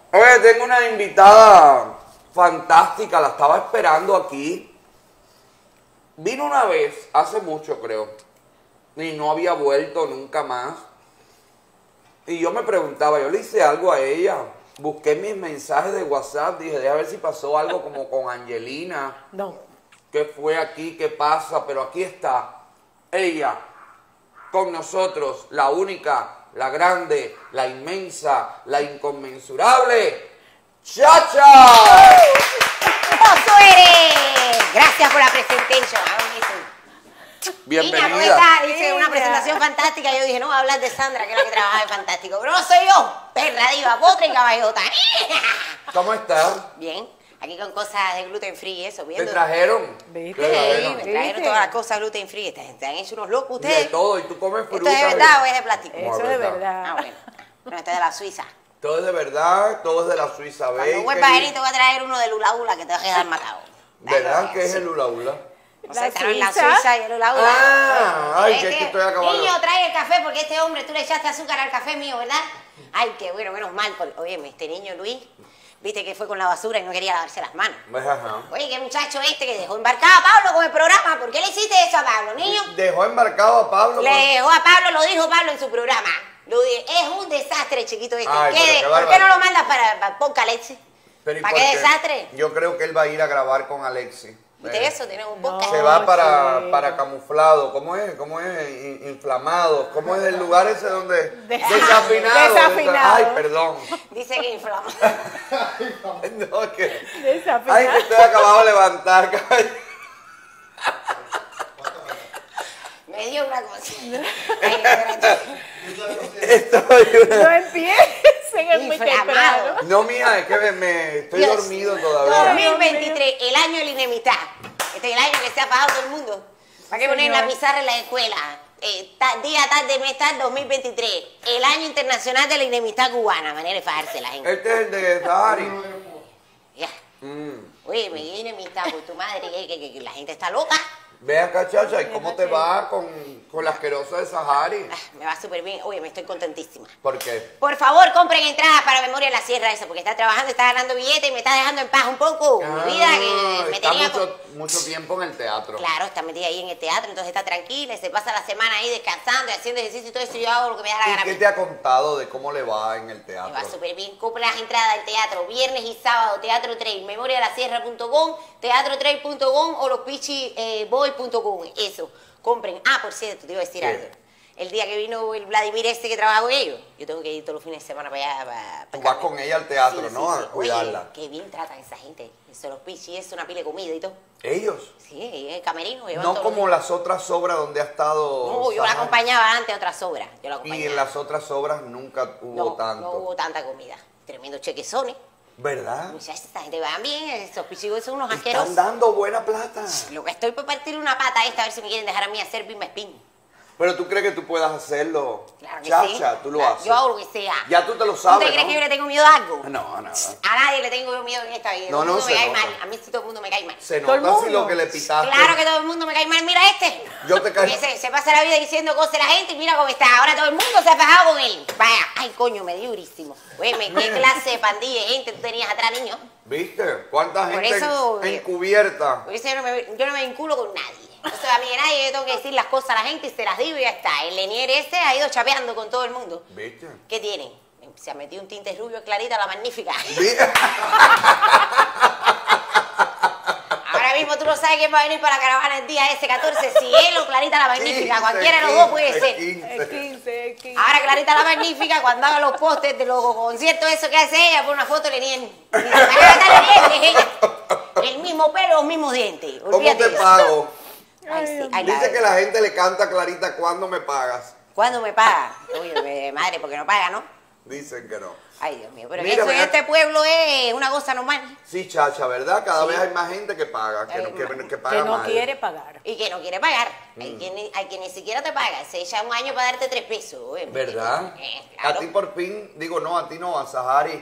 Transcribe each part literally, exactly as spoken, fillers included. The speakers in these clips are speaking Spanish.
Oye, tengo una invitada fantástica, la estaba esperando aquí. Vino una vez, hace mucho creo, y no había vuelto nunca más. Y yo me preguntaba, yo le hice algo a ella. Busqué mis mensajes de WhatsApp, dije, déjame ver si pasó algo como con Angelina. No. ¿Qué fue aquí? ¿Qué pasa? Pero aquí está ella, con nosotros, la única, la grande, la inmensa, la inconmensurable, Chacha. ¡Oso eres! Gracias por la presentación. Bienvenida. Niña, ¿cómo estás? Dice una presentación fantástica. Yo dije, no, voy a hablar de Sandra, que es la que trabaja en Fantástico. Pero no soy yo, perra, diva, potra y caballota. ¿Cómo estás? Bien, aquí con cosas de gluten free y eso. ¿Te Viendo. trajeron? ¿Viste? ¿Qué Sí, trajeron? me trajeron ¿Viste? todas las cosas gluten free. Te, te han hecho unos locos Y de ustedes. todo, y tú comes ¿Esto fruta. es de verdad o es de plástico? Eso Eso es es verdad. verdad. Ah, bueno. No, esto es de la Suiza. Todo es de verdad, todo es de la Suiza. Cuando ¿Veis? vuelvas a venir te voy a traer uno de Lula Ula que te va a quedar matado. ¿Verdad que es Sí. el hula hula? O La sea, están en la Suiza. Suiza y el Lula Ula. Ah, ay, que es Este, que estoy acabando. Niño, trae el café porque este hombre, tú le echaste azúcar al café mío, ¿verdad? Ay, qué bueno, menos mal. Porque, oye, este niño Luis, viste que fue con la basura y no quería lavarse las manos. Ajá. Oye, qué muchacho este que dejó embarcado a Pablo con el programa. ¿Por qué le hiciste eso a Pablo, niño? Dejó embarcado a Pablo. Le con- dejó a Pablo, lo dijo Pablo en su programa. Lo di- es un desastre, chiquito este. Ay, ¿Qué pero de- qué ¿Por qué bárbaro. no lo mandas para, para Ponca Leche? Pero ¿y ¿Para por qué qué? desastre? Yo creo que él va a ir a grabar con Alexi. ¿Viste Eh, eso? Tenemos un No. podcast. Se va para, chico. para camuflado. ¿Cómo es? ¿Cómo es? In- inflamado. ¿Cómo es el lugar ese donde... Des- Desafinado. Desafinado. Ay, perdón. Dice que inflama. No, que... Desafinado. Ay, que estoy acabado de levantar. Me dio una cosa. Ay, espérate. Estoy No una... empiecen, es muy Inflamado. temprano. No, mija, es que me, me- estoy Dios. dormido todavía. dos mil veintitrés, el año de la enemistad. Este es el año que se ha pagado todo el mundo. ¿Para qué poner en la Señor. pizarra en la escuela? Eh, ta- día, tarde, mes, tal, dos mil veintitrés. El año internacional de la enemistad cubana. Manera de fajarse la gente. Este es el de Sahari. Ya. Mm. Oye, me dio enemistad por tu madre, que, que- que- que la gente está loca. Ve acá, Chacha, ¿y cómo te va con, con la asquerosa de Sahari? Ah, me va súper bien. Oye, me estoy contentísima. ¿Por qué? Por favor, compren entradas para Memoria de la Sierra esa, porque está trabajando, está ganando billetes y me está dejando en paz un poco. Mi vida que me Ah, está tenía... mucho, mucho tiempo en el teatro. Claro, está metida ahí en el teatro, entonces está tranquila, y se pasa la semana ahí descansando y haciendo ejercicio y todo eso, y yo hago lo que me da la ¿Y gana. qué te ha contado de cómo le va en el Me teatro? va súper bien. Compre las entradas al teatro, viernes y sábado, Teatro Trail, memoria de la sierra punto com, teatro trail punto com o los pichi boy punto com. Eso, compren. Ah, por cierto, te iba a decir ¿Qué? algo. El día que vino el Vladimir este que trabaja con ellos, yo tengo que ir todos los fines de semana para allá. Para, Tú para vas con ella al teatro, Sí, ¿no? sí, sí. A cuidarla. Oye, qué bien tratan esa gente. Eso, los pichis, es una pila de comida y todo. ¿Ellos? Sí, el camerino. llevan No todos los como días. las otras obras donde ha estado... No, yo la Sahari. acompañaba antes a otras obras. Yo la Y acompañaba. en las otras obras nunca hubo no, tanto. no hubo tanta comida. Tremendo chequezones. ¿Verdad? Muchachos, esta gente van bien. Esos pichigos son unos Te asquerosos. están dando buena plata. Lo que estoy por partir una pata esta, a ver si me quieren dejar a mí hacer bimba spin. Pero tú crees que tú puedas hacerlo. Claro que Chacha, sí. tú lo Claro, haces. Yo hago lo que sea. Ya tú te lo ¿Tú sabes, te crees ¿no? que yo le tengo miedo a algo? No, no. A nadie le tengo yo miedo en esta vida. No, Todo el no, mundo me se cae nota. mal. A mí sí todo el mundo me cae mal. Se ¿Todo el nota si mundo? lo que le pitaste. Claro que todo el mundo me cae mal. Mira este. Yo te Que caí. se, se pasa la vida diciendo cosas a la gente y mira cómo está. Ahora todo el mundo se ha fajado con él. Vaya, ay coño, me dio durísimo. Oye, ¿qué clase de pandilla de gente tú tenías atrás, niño? ¿Viste? ¿Cuánta Por gente eso, en- eh, encubierta? Por eso yo no me, yo no me vinculo con nadie. O sea, a mí de nadie yo tengo que decir las cosas a la gente y se las digo y ya está. El Lenier ese ha ido chapeando con todo el mundo. ¿Viste? ¿Qué tiene? Se ha metido un tinte rubio clarita, la magnífica. Vi- Ahora mismo tú no sabes quién va a venir para la caravana el día ese catorce, si él o Clarita la magnífica. quince, Cualquiera de los dos puede quince, ser. quince. Es quince, es quince. Ahora Clarita la magnífica, cuando haga los postes de los conciertos, eso que hace ella, pone una foto de Lenier. Dice, "Acá está Lenier", es ella. El mismo pelo, los mismos dientes. ¿Cómo Olvídate te de eso. pago? Ay, sí, ay, Dice la- que la gente le canta a Clarita, ¿cuándo me pagas? ¿Cuándo me paga? Oye, madre, porque no paga, ¿no? Dicen que no. Ay, Dios mío, pero Mira, eso en mira. este pueblo es una cosa normal. Sí, Chacha, ¿verdad? Cada Sí. vez hay más gente que paga, que, Hay no- que, más. que paga Que no mal. quiere pagar. Y que no quiere pagar. Mm. Hay, quien, ni- hay quien ni siquiera te paga. Se echa un año para darte tres pesos. ¿eh? ¿Verdad? Eh, claro. A ti por fin, digo no, a ti no, a Sahari,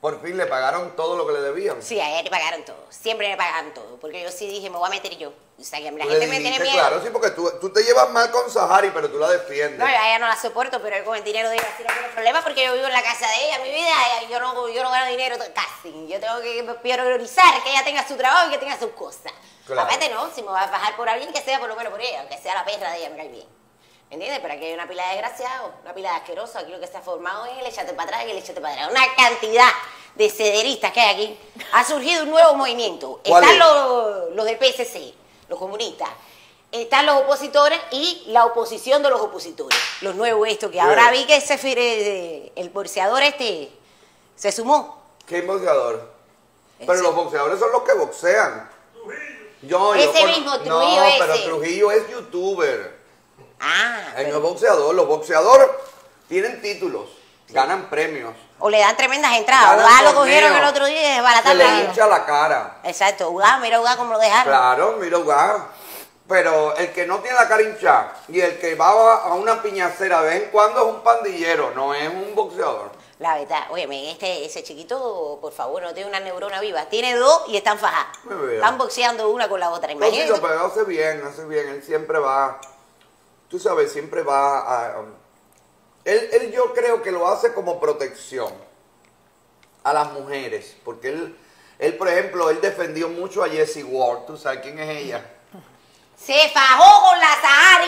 Por fin le pagaron todo lo que le debían. Sí, a ella le pagaron todo. Siempre le pagaron todo. Porque yo sí dije, me voy a meter yo. O sea, que la Tú gente le me tiene dijiste, miedo. claro, sí, porque tú, tú te llevas mal con Sahari, pero tú la defiendes. No, yo a ella no la soporto, pero con el dinero de ella sí no tengo problema porque yo vivo en la casa de ella, mi vida, ella- yo no, yo no gano dinero casi. Yo tengo que priorizar que ella tenga su trabajo y que tenga sus cosas. Claro. Aparte no, si me voy a bajar por alguien, que sea por lo menos por ella, aunque sea la perra de ella, me cae bien. ¿Me entiendes? Pero aquí hay una pila de desgraciados, una pila de asquerosos. Aquí lo que se ha formado es el échate para atrás y el échate para atrás. Una cantidad de cederistas que hay aquí. Ha surgido un nuevo movimiento. ¿Cuál Están es? los, los del P S C, los comunistas. Están los opositores y la oposición de los opositores. Los nuevos estos, que ahora vi que ese fire- el boxeador este se sumó. ¿Qué boxeador? Pero Ese. los boxeadores son los que boxean. Yo, yo Ese con- mismo, No, Trujillo pero ese. Trujillo es youtuber. Ah, Él no pero- es boxeador. Los boxeadores tienen títulos, ganan premios. o le dan tremendas entradas. Ganan Udá lo torneos, cogieron el otro día y Se desbarataron. le la- hincha la cara. Exacto, Udá, mira Udá cómo lo dejaron. Claro, mira, Ugá. Pero el que no tiene la cara hinchada y el que va a una piñacera de vez en cuando es un pandillero, no es un boxeador. La verdad, óyeme, este, ese chiquito, por favor, no tiene una neurona viva. Tiene dos y están fajadas. Me veo. Están boxeando una con la otra. No, sí, Imagínate. lo- pero hace bien, hace bien. Él siempre va, tú sabes, siempre va a... um, él, él yo creo que lo hace como protección a las mujeres. Porque él, él, por ejemplo, él defendió mucho a Jessie Ward. ¿Tú sabes quién es ella? Se fajó con la Sahari.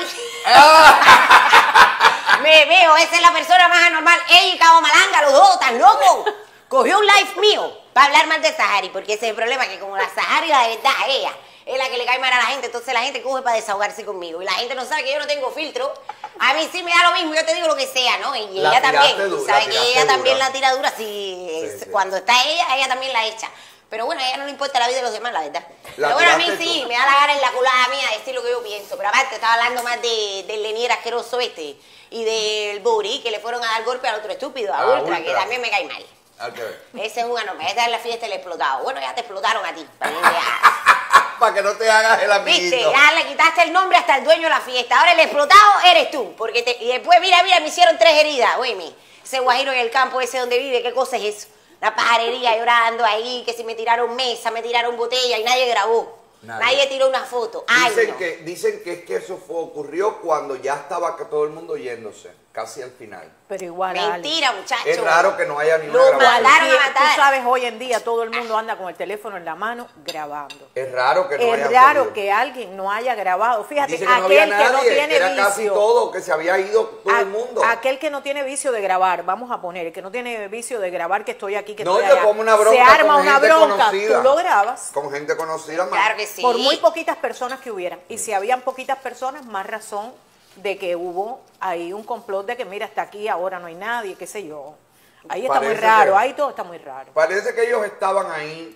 Me veo, esa es la persona más anormal. Ella y Cabo Malanga, los dos, tan locos. Cogió un live mío para hablar mal de Sahari, porque ese es el problema, que como la Sahari, la de verdad, ella es la que le cae mal a la gente, entonces la gente coge para desahogarse conmigo. Y la gente no sabe que yo no tengo filtro. A mí sí me da lo mismo, yo te digo lo que sea, ¿no? Y La ella también, tiraste tú du- sabes la que tiraste ella también dura. la tira dura, si Sí, sí. cuando está ella, ella también la echa. Pero bueno, a ella no le importa la vida de los demás, la verdad. La Pero bueno, a mí tiraste sí, tú. me da la gana en la culada mía decir lo que yo pienso. Pero aparte, estaba hablando más de, del Lenier asqueroso este y del Buri, que le fueron a dar golpe al otro estúpido, a Ah, Ultra, que Ultra. también me cae mal. Hay que ver. Ese es un anormal. Esta es la fiesta del explotado. Bueno, ya te explotaron a ti. Para que veas. Para que no te hagas el Viste, amiguito. ya le quitaste el nombre hasta el dueño de la fiesta. Ahora el explotado eres tú. Porque te- y después, mira, mira, me hicieron tres heridas. Oye, ese guajiro en el campo ese donde vive, ¿qué cosa es eso? Una pajarería llorando ahí, que si me tiraron mesa, me tiraron botella y nadie grabó. Nadie. Nadie, tiró una foto. Ay, Dicen, no. que, dicen que es que eso fue, ocurrió cuando ya estaba que todo el mundo yéndose, casi al final. Pero igual, Ale, Mentira, muchachos. Es raro que no haya ni una Lo grabación. mandaron a sí, matar. tú sabes, hoy en día todo el mundo anda con el teléfono en la mano grabando. Es raro que no haya Es raro salido. que alguien no haya grabado. Fíjate, Dice que no había aquel nadie, que no tiene que era vicio. casi todo, que se había ido todo a- el mundo. Aquel que no tiene vicio de grabar, vamos a poner, el que no tiene vicio de grabar que estoy aquí, que No, estoy yo allá. como una bronca Se arma con una gente bronca, conocida. tú lo grabas. Con gente conocida más. Claro que sí. Por muy poquitas personas que hubieran. Y si habían poquitas personas, más razón de que hubo ahí un complot de que mira, hasta aquí, ahora no hay nadie, qué sé yo. Ahí está muy Parece raro, que- ahí todo está muy raro. Parece que ellos estaban ahí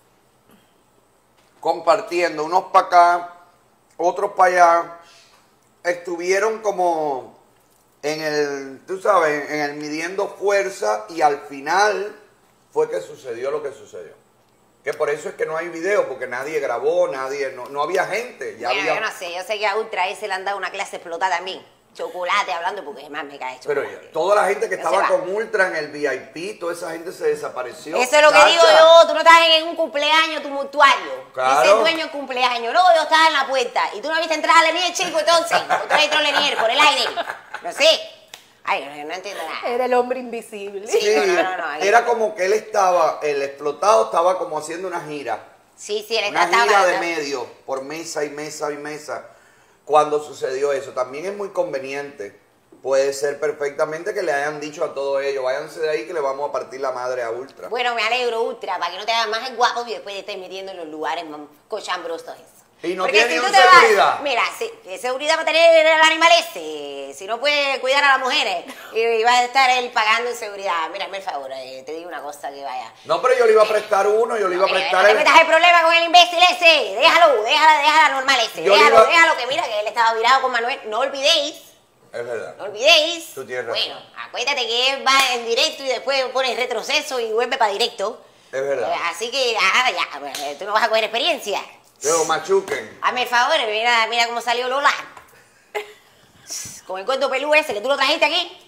compartiendo, unos para acá, otros para allá. Estuvieron como en el, tú sabes, en el midiendo fuerza y al final fue que sucedió lo que sucedió. Que por eso es que no hay video, porque nadie grabó, nadie, no, no había gente. Ya Bueno, había, yo no sé, yo sé que a Ultra ese le han dado una clase explotada también. Chocolate hablando porque además me cae pero chocolate. ya, toda la gente que No estaba se va. con Ultra en el V I P, toda esa gente se desapareció. Eso es lo que Chacha. digo yo, tú no estás en un cumpleaños tumultuario. Claro. Dice el dueño del cumpleaños. No, yo estaba en la puerta. Y tú no viste entrar a Lenier, chico, entonces. O tú entró Lenier por el aire. No sé. Ay, no, no entiendo nada. Era el hombre invisible. Sí. Sí, No, no, no, ahí- era como que él estaba, el explotado estaba como haciendo una gira. Sí, sí, él Una está gira de estaba- medio, por mesa y mesa y mesa, cuando sucedió eso. También es muy conveniente. Puede ser perfectamente que le hayan dicho a todos ellos, váyanse de ahí que le vamos a partir la madre a Ultra. Bueno, me alegro, Ultra, para que no te hagas más el guapo y después te estés metiendo en los lugares más cochambrosos eso. Y no Porque tiene si ni tú un te vas- seguridad. mira, sí, ¿qué seguridad va a tener el animal ese? Si no puede cuidar a las mujeres y, y va a estar él pagando en seguridad. Mírame el favor, eh, te digo una cosa que vaya. No, pero yo le iba a prestar uno, yo le iba a Mira, prestar no te el... metas el problema con el imbécil ese. Déjalo, déjala, déjala normal ese. Yo le Déjalo, iba- déjalo, que mira que él estaba virado con Manuel. No olvidéis. Es verdad. No olvidéis. Tú tienes razón. Bueno, acuérdate que él va en directo y después pone retroceso y vuelve para directo. Es verdad. Eh, Así que, ah, ya, bueno, tú no vas a coger experiencia. Luego machuquen. Hazme el favor, mira, mira cómo salió Lola. Con el cuento pelú ese que tú lo trajiste aquí.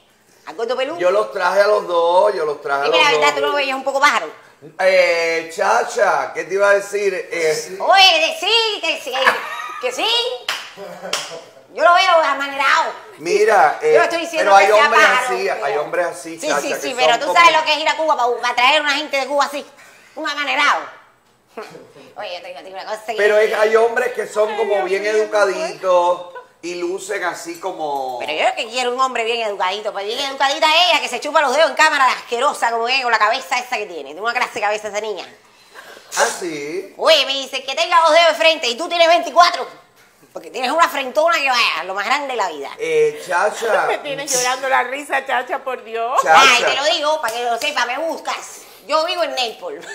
al gordo pelú. Yo los traje a los dos, yo los traje a Dime los la verdad, dos. tú lo veías un poco pájaro. Eh, Chacha, ¿qué te iba a decir? Eh, Oye, que sí, que sí, que sí. Yo lo veo amanerado. mira, eh, Yo no estoy diciendo pero hay que sea hombres pájaro, así, pero- hay hombres así, Sí, Chacha, sí, que sí, son pero tú como- sabes lo que es ir a Cuba para, para traer a una gente de Cuba así, un amanerado. Oye, yo te digo, te digo una cosa que... Pero es- hay hombres que son como bien educaditos y lucen así como... Pero yo lo que quiero un hombre bien educadito, pues bien educadita ella, que se chupa los dedos en cámara asquerosa como es, con la cabeza esa que tiene. Tiene una clase de cabeza esa niña. Ah, sí. Oye, me dice que tenga los dedos de frente y tú tienes veinticuatro. Porque tienes una frentona que vaya, lo más grande de la vida. Eh, Chacha. Me tienes llorando la risa, Chacha, por Dios. Chacha. Ay, te lo digo, para que lo sepa, me buscas. Yo vivo en Naples.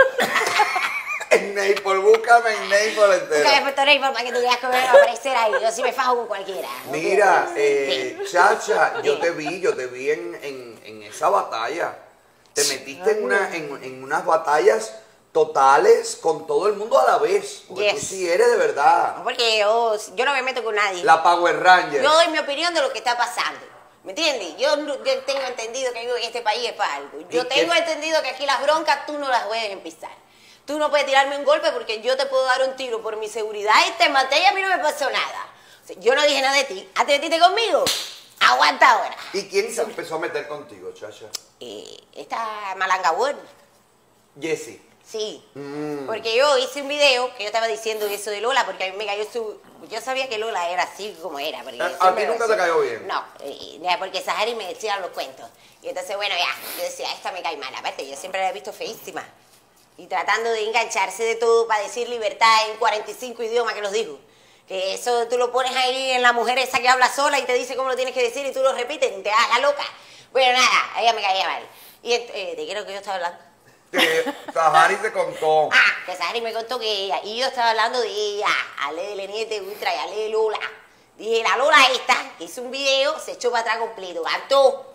En Naples, búscame en Naples Búscame entero. Puerto Naples para que tú veas que me va a aparecer ahí. Yo sí me fajo con cualquiera. Mira, Sí. eh, Chacha, yo te vi, yo te vi en, en, en esa batalla. Te metiste en, una, en, en unas batallas totales con todo el mundo a la vez. Porque tú Yes. sí eres de verdad. No, porque yo, yo no me meto con nadie. La Power Ranger. Yo doy mi opinión de lo que está pasando. ¿Me entiendes? Yo, no- yo tengo entendido que vivo en este país es para algo. Yo ¿Y tengo qué? entendido que aquí las broncas tú no las puedes empezar. Tú no puedes tirarme un golpe porque yo te puedo dar un tiro por mi seguridad y te maté y a mí no me pasó nada. O sea, yo no dije nada de ti. ¿Ah, te metiste conmigo? Aguanta ahora. ¿Y quién se empezó a meter contigo, Chacha? Eh, esta malanga buena. Jessie. Sí, Mm. porque yo hice un video que yo estaba diciendo eso de Lola, porque a mí me cayó su... Yo sabía que Lola era así como era. Porque ¿A- a siempre ti lo nunca decía. te cayó bien? No, eh, ya, porque Sahari me decía los cuentos. Y entonces, bueno, ya, yo decía, esta me cae mal. Aparte, yo siempre la he visto feísima. Y tratando de engancharse de todo para decir libertad en cuarenta y cinco idiomas que los dijo. Que eso tú lo pones ahí en la mujer esa que habla sola y te dice cómo lo tienes que decir y tú lo repites y te das la loca. Bueno, nada, ella me caía mal. Y ent- eh, ¿de qué era lo que yo estaba hablando? Que Sahari te contó. Ah, que Sahari me contó que ella, y yo estaba hablando de ella, hablé de Leniente Ultra y hablé de Lola. Dije, la Lola esta, que hizo un video, se echó para atrás completo, cantó,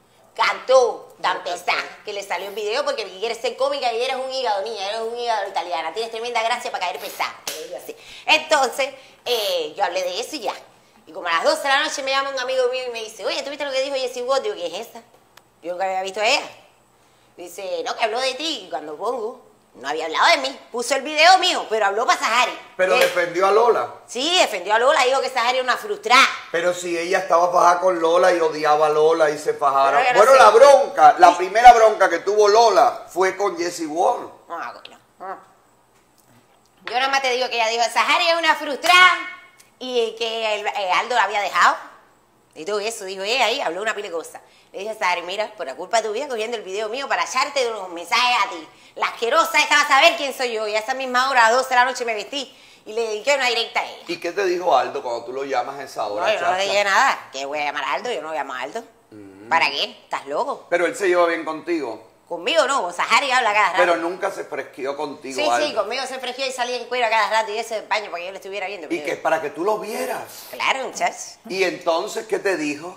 cantó, tan pesada, que le salió el video porque quiere ser cómica y eres un hígado, niña, eres un hígado italiana, tienes tremenda gracia para caer pesada, te lo digo así. Entonces, eh, yo hablé de eso y ya. Y como a las doce de la noche me llama un amigo mío y me dice, oye, ¿tú viste lo que dijo Jessie Watt? Digo, ¿qué es esa? Yo nunca había visto a ella. Dice, no, que habló de ti. Y cuando pongo, no había hablado de mí. Puso el video mío, pero habló para Sahari. Pero ¿Eh? defendió a Lola. Sí, defendió a Lola. Dijo que Sahari era una frustrada. Pero si ella estaba fajada con Lola y odiaba a Lola y se fajaron. Pero yo no Bueno, sé. la bronca, la primera bronca que tuvo Lola fue con Jessie Wall. Ah, bueno. Ah. Yo nada más te digo que ella dijo, Sahari es una frustrada y que el, eh, Aldo la había dejado. Y todo eso, dijo ella ahí, habló una pila de cosas. Le dije a Sahari, mira, por la culpa tuya, cogiendo el video mío para echarte unos mensajes a ti. La asquerosa esta va a saber quién soy yo. Y a esa misma hora, a las doce de la noche, me vestí y le dediqué una directa a ella. ¿Y qué te dijo Aldo cuando tú lo llamas a esa hora, No, yo no Chacha? le dije nada. ¿Qué voy a llamar a Aldo? Yo no llamo a Aldo. Mm. ¿Para qué? ¿Estás loco? Pero él se lleva bien contigo. Conmigo no, con Sahari habla cada rato. Pero nunca se fresqueó contigo, Sí, Aldo. sí, conmigo se fresqueó y salía en cuero a cada rato y ese del baño para que yo lo estuviera viendo. Y pero- que es para que tú lo vieras. Claro, muchachos. Y entonces, ¿qué te dijo?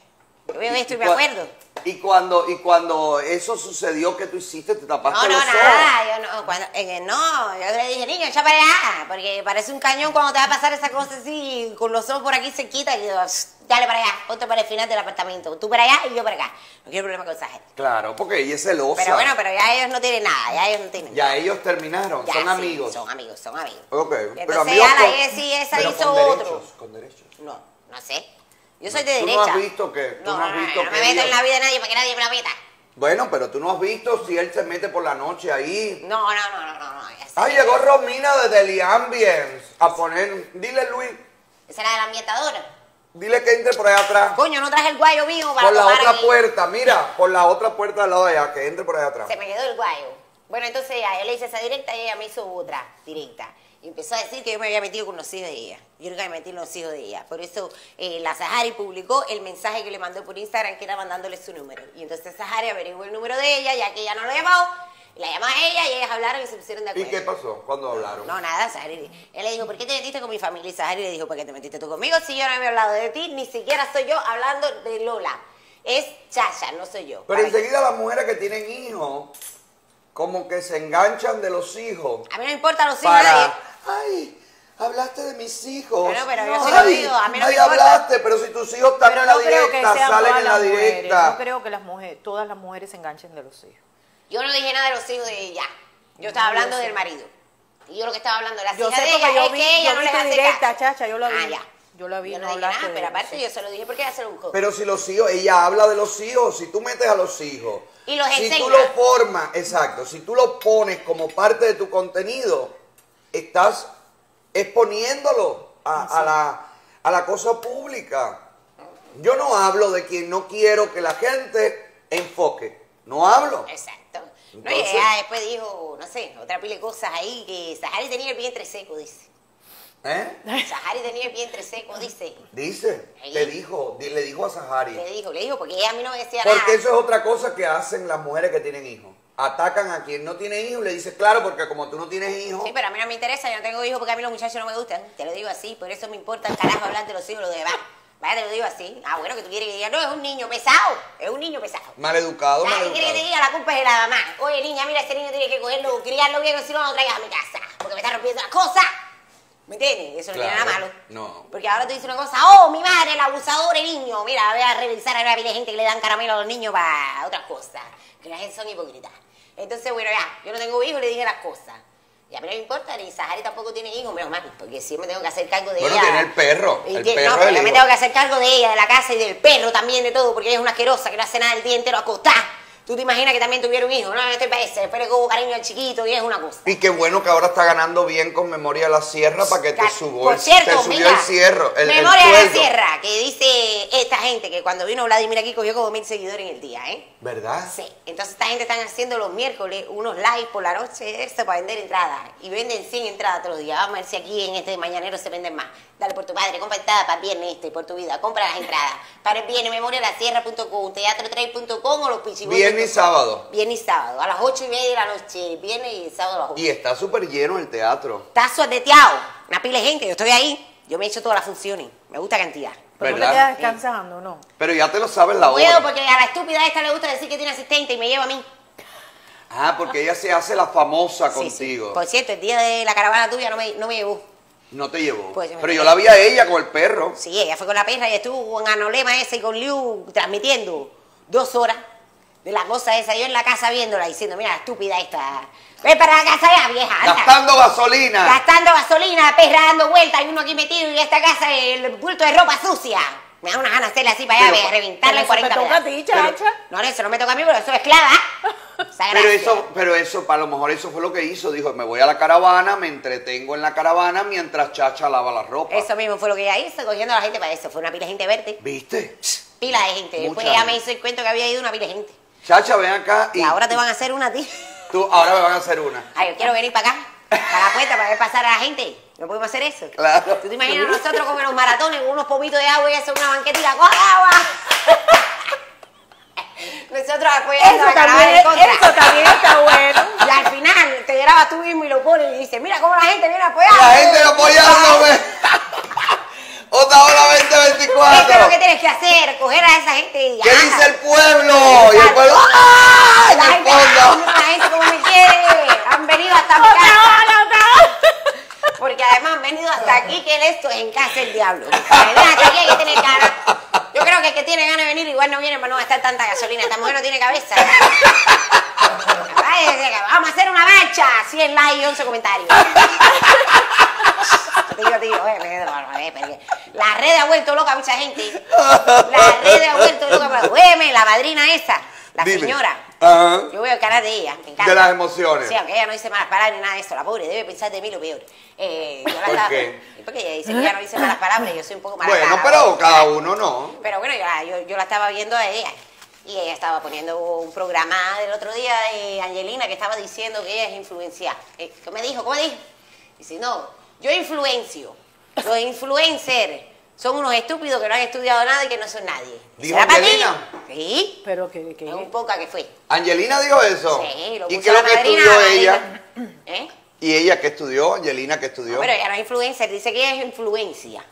Yo veo esto y me cua- acuerdo. Y cuando, y cuando eso sucedió, ¿qué tú hiciste? ¿Te tapaste No, no, los ojos? nada, yo no, cuando, eh, no, yo le dije, niño, echa para allá, porque parece un cañón cuando te va a pasar esa cosa así, con los ojos por aquí cerquita, y yo, "Shh, dale para allá, ponte para el final del apartamento, tú para allá y yo para acá, no quiero problema con esa gente. Claro, porque ella es celosa. Pero bueno, pero ya ellos no tienen nada, ya ellos no tienen Ya ellos terminaron, Ya, son sí, amigos. Son amigos, son amigos. Ok, Y pero entonces amigos ya la con- Jessie esa pero hizo con otro. derechos, con derechos. No, no sé. Yo soy de Tú no derecha. has visto que- tú No, no has no, no, visto no me que meto ellos- en la vida de nadie para que nadie me la meta. Bueno, pero tú no has visto si él se mete por la noche ahí. No, no, no, no, no, no. ya sé. Ay, llegó Romina desde The Ambience a poner. Dile, Luis, Esa era de la ambientadora. dile que entre por allá atrás. Coño, no traje el guayo mío para Por la tomar otra aquí. puerta, mira, por la otra puerta del lado de allá, que entre por allá atrás. Se me quedó el guayo. Bueno, entonces ya, yo le hice esa directa y ella me hizo otra directa. Y empezó a decir que yo me había metido con los hijos de ella. Yo nunca me metí en los hijos de ella. Por eso eh, la Sahari publicó el mensaje que le mandó por Instagram, que era mandándole su número. Y entonces Sahari averiguó el número de ella, ya que ella no lo llamó. Y la llamó a ella y ellas hablaron y se pusieron de ¿Y acuerdo. qué pasó cuando hablaron? No, nada, Sahari. Él le dijo, ¿por qué te metiste con mi familia? Y Sahari le dijo, ¿por qué te metiste tú conmigo? Si yo no había hablado de ti, ni siquiera soy yo hablando de Lola. Es Chacha, no soy yo. Pero Para- enseguida las mujeres que tienen hijos, como que se enganchan de los hijos. A mí no me importa los hijos de nadie. Para, ay, hablaste de mis hijos. Bueno, pero yo Ay, sí lo digo, a mí no ay, me importa. hablaste, pero si tus hijos están Pero en la no creo que directa, sean salen todas en la las mujeres. directa. No creo que las mujeres, todas las mujeres se enganchen de los hijos. Yo no dije nada de los hijos de ella. Yo estaba No, yo hablando sé. del marido. Y yo lo que estaba hablando de las Yo hijas sé de porque ella yo es vi, que ella yo no vi les tu hace directa, caso. chacha, yo la vi. Ah, ya. Yo la vi, Yo no no dije hablaste nada, de pero eso, aparte sí. yo se lo dije porque ella se lo buscó. Pero si los hijos, ella habla de los hijos, si tú metes a los hijos, Y los si enseña. tú los formas, exacto, si tú los pones como parte de tu contenido, estás exponiéndolo a, a la, a la cosa pública. Yo no hablo de quien no quiero que la gente enfoque, no hablo. Exacto. No, y Entonces- ella después dijo, no sé, otra pila de cosas ahí, que Sahari tenía el vientre seco, dice. ¿Eh? Sahari tenía el vientre seco, dice. Dice, Ahí. le dijo, di- le dijo a Sahari. Le dijo, le dijo, porque ella a mí no me decía nada. Porque eso es otra cosa que hacen las mujeres que tienen hijos. Atacan a quien no tiene hijos, le dice, claro, porque como tú no tienes hijos, Sí, pero a mí no me interesa, yo no tengo hijos porque a mí los muchachos no me gustan. Te lo digo así, por eso me importa el carajo hablar de los hijos, lo de demás. Vaya, te lo digo así. Ah, bueno, que tú quieres que diga, no, es un niño pesado, es un niño pesado. maleducado, Ya, ¿qué quiere que te maleducado. diga? La culpa es de la mamá. Oye, niña, mira, ese niño tiene que cogerlo, criarlo bien, si no, no lo traigas a mi casa, porque me está rompiendo las cosas. ¿Me entiendes? Eso no tiene Claro, nada malo. no. Porque ahora tú dices una cosa, oh, mi madre, el abusador, el niño. Mira, voy a revisar a una pila de gente que le dan caramelo a los niños para otras cosas. Que la gente son hipócritas. Entonces, bueno, ya, yo no tengo hijos, le dije las cosas. Y a mí no me importa, ni Sahari tampoco tiene hijos, menos mal, porque si yo me tengo que hacer cargo de Bueno, ella. tiene el perro, Y el tiene- perro no, es pero el yo me hijo. tengo que hacer cargo de ella, de la casa y del perro también, de todo, porque ella es una asquerosa que no hace nada el día entero acostada. Tú te imaginas que también tuviera un hijo, no, yo estoy para eso, espero que hubo cariño al chiquito y es una cosa. Y qué bueno que ahora está ganando bien con Memoria de la Sierra para que te, Ca- subo Por el, cierto, te subió mira, el cierro, el, el Memoria de la sueldo. Sierra, que dice esta gente que cuando vino Vladimir aquí cogió como mil seguidores en el día, ¿eh? ¿Verdad? Sí, entonces esta gente están haciendo los miércoles unos live por la noche, esto para vender entradas. Y venden cien entradas todos los días. Vamos a ver si aquí en este mañanero se venden más. Dale por tu padre, compra entradas para el viernes este, por tu vida. Compra las entradas. Para el viernes, memoria de la sierra punto com, teatro tres punto com o los pichiboy. Viernes y sábado. Viernes y sábado, a las ocho y media de la noche. Viernes y sábado a las ocho. Y está súper lleno el teatro. Está suerteado. Una pila de gente, yo estoy ahí. Yo me he hecho todas las funciones. Me gusta cantidad. Pero no te ¿Verdad? quedas descansando, ¿no? Pero ya te lo sabes la No puedo hora. porque a la estúpida esta le gusta decir que tiene asistente y me lleva a mí. Ah, porque ella se hace la famosa Sí, sí. contigo. Por cierto, el día de la caravana tuya no me, no me llevó. No te llevó. Pues, me Pero fui. yo la vi a ella con el perro. Sí, ella fue con la perra y estuvo en Anolema ese y con Liu transmitiendo dos horas de la cosa esa. Yo en la casa viéndola diciendo, mira, estúpida esta. Ven para la casa ya, vieja. anda. Gastando gasolina. Gastando gasolina, perra dando vueltas y uno aquí metido y esta casa el bulto de ropa sucia. Me da unas ganas de hacerle así para allá, Pero- voy a reventarle en Pero eso te cuarenta toca a pedazos. ti, chacha. No, no, eso no me toca a mí, pero eso es esclava. Esa Pero gracia. eso, pero eso, a lo mejor eso fue lo que hizo. Dijo, me voy a la caravana, me entretengo en la caravana mientras Chacha lava la ropa. Eso mismo fue lo que ella hizo, cogiendo a la gente para eso. Fue una pila de gente verde. ¿Viste? Pila de gente. Después Mucha ella gente. me hizo el cuento que había ido una pila de gente. Chacha, ven acá y, Y ahora te van a hacer una a ti. tú, ahora me van a hacer una. Ay, yo quiero venir para acá, para la puerta, para ver pasar a la gente. ¿No podemos hacer eso? Claro. ¿Tú te imaginas nosotros como en los maratones con unos pomitos de agua y eso, una banquetita, ¡coge agua! Nosotros apoyando Eso la caravana también, en contra. eso también está bueno. Y al final te grabas tú mismo y lo pones y dices, mira cómo la gente viene a apoyar. La gente apoyándome. Otra hora veinte Esto es lo veinticuatro. que tienes que hacer, coger a esa gente y ya. ¿Qué dice el pueblo? Y el pueblo, ¡ah! La En el gente, ay, fondo. mira la gente como me quiere. Han venido hasta mi Otra casa. hora, otra hora. Porque además han venido hasta aquí, que esto es en casa del diablo. Venir hasta aquí hay que tener ganas. Yo creo que el que tiene ganas de venir igual no viene para no gastar tanta gasolina. Esta mujer no tiene cabeza. Ay, vamos a hacer una marcha. cien likes y once comentarios. Yo te digo, tío, eh, Pedro, eh, porque la red ha vuelto loca a mucha gente. La red ha vuelto loca. Óyeme, la madrina esa, la Dime. señora. Ajá. Yo veo el canal de ella, me encanta. De las emociones. Sí, aunque ella no dice malas palabras ni nada de eso. La pobre debe pensar de mí lo peor. Eh, yo la ¿Por estaba- qué? Porque ella dice que ella no dice malas palabras y yo soy un poco mala Bueno, cara. pero cada uno no. Pero bueno, yo, yo, yo la estaba viendo a ella. Y ella estaba poniendo un programa del otro día de Angelina que estaba diciendo que ella es influencia. Eh, ¿Qué me dijo? ¿Cómo dijo? Dice, no, yo influencio. Los influencers son unos estúpidos que no han estudiado nada y que no son nadie. ¿Dijo ¿Será para ti? Angelina? Sí. Pero que, que Es un poca que fue. Angelina dijo eso. Sí, lo ¿Y puso qué es la lo que madrina, estudió la ella? madrina. ¿Eh? ¿Y ella qué estudió? Angelina qué estudió. No, pero ella no es influencer, dice que ella es influencia.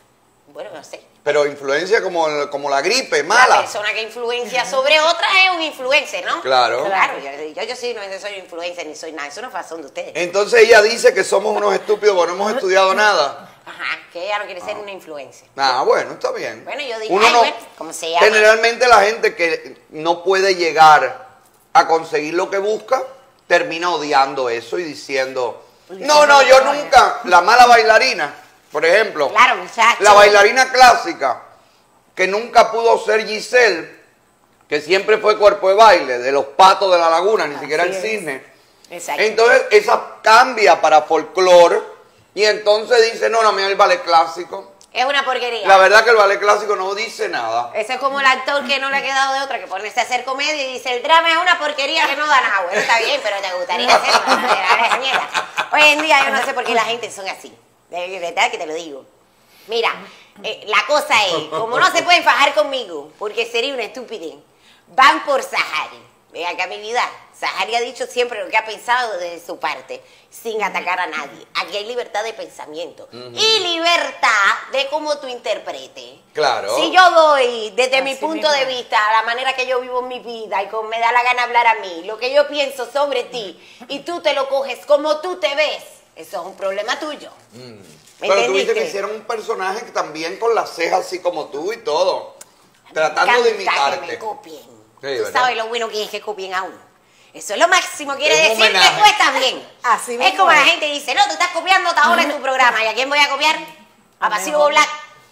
Bueno, no sé. Pero influencia como, como la gripe, La mala. persona que influencia sobre otra es un influencer, ¿no? Claro. Claro, yo, yo, yo sí no soy influencer ni soy nada, eso no es razón de ustedes. Entonces ella dice que somos unos estúpidos porque no hemos estudiado nada. Ajá, que ella no quiere ser una influencer. Ah, bueno, está bien. Bueno, yo digo, Uno ay, no- bueno, ¿cómo se llama? Generalmente la gente que no puede llegar a conseguir lo que busca, termina odiando eso y diciendo, no, no, yo nunca, la mala bailarina, por ejemplo, Claro, muchacho. la bailarina clásica, que nunca pudo ser Giselle, que siempre fue cuerpo de baile, de los patos de la laguna, ni siquiera el es. cisne. Exacto. Entonces esa cambia para folclore y entonces dice, no, no, mira el ballet clásico. Es una porquería. La verdad que el ballet clásico no dice nada. Ese es como el actor que no le ha quedado de otra que ponerse a hacer comedia y dice, el drama es una porquería que no da nada. Bueno, está bien, pero te gustaría hacerlo. Esa mierda. Hoy en día yo no sé por qué la gente son así. De verdad que te lo digo. Mira, eh, la cosa es, como no se pueden fajar conmigo, porque sería una estupidez, van por Sahari. Ven acá mi vida. Sahari ha dicho siempre lo que ha pensado desde su parte, sin atacar a nadie. Aquí hay libertad de pensamiento y libertad de cómo tú interpretes. Claro. Si yo doy, desde mi Así punto de mismo. vista, la manera que yo vivo mi vida y como me da la gana hablar a mí, lo que yo pienso sobre ti, y tú te lo coges como tú te ves, eso es un problema tuyo. ¿Me Pero tuviste entendiste? que hicieron un personaje que también con las cejas así como tú y todo. Tratando de Encanta que me imitarte. copien. Sí, Tú ¿verdad? sabes lo bueno que es que copien a uno. Eso es lo máximo, quiere Es un decir que homenaje. tú estás bien. Así es mismo como la es. gente dice, no, tú estás copiando hasta ahora en tu programa. ¿Y a quién voy a copiar? A Pasivo Black.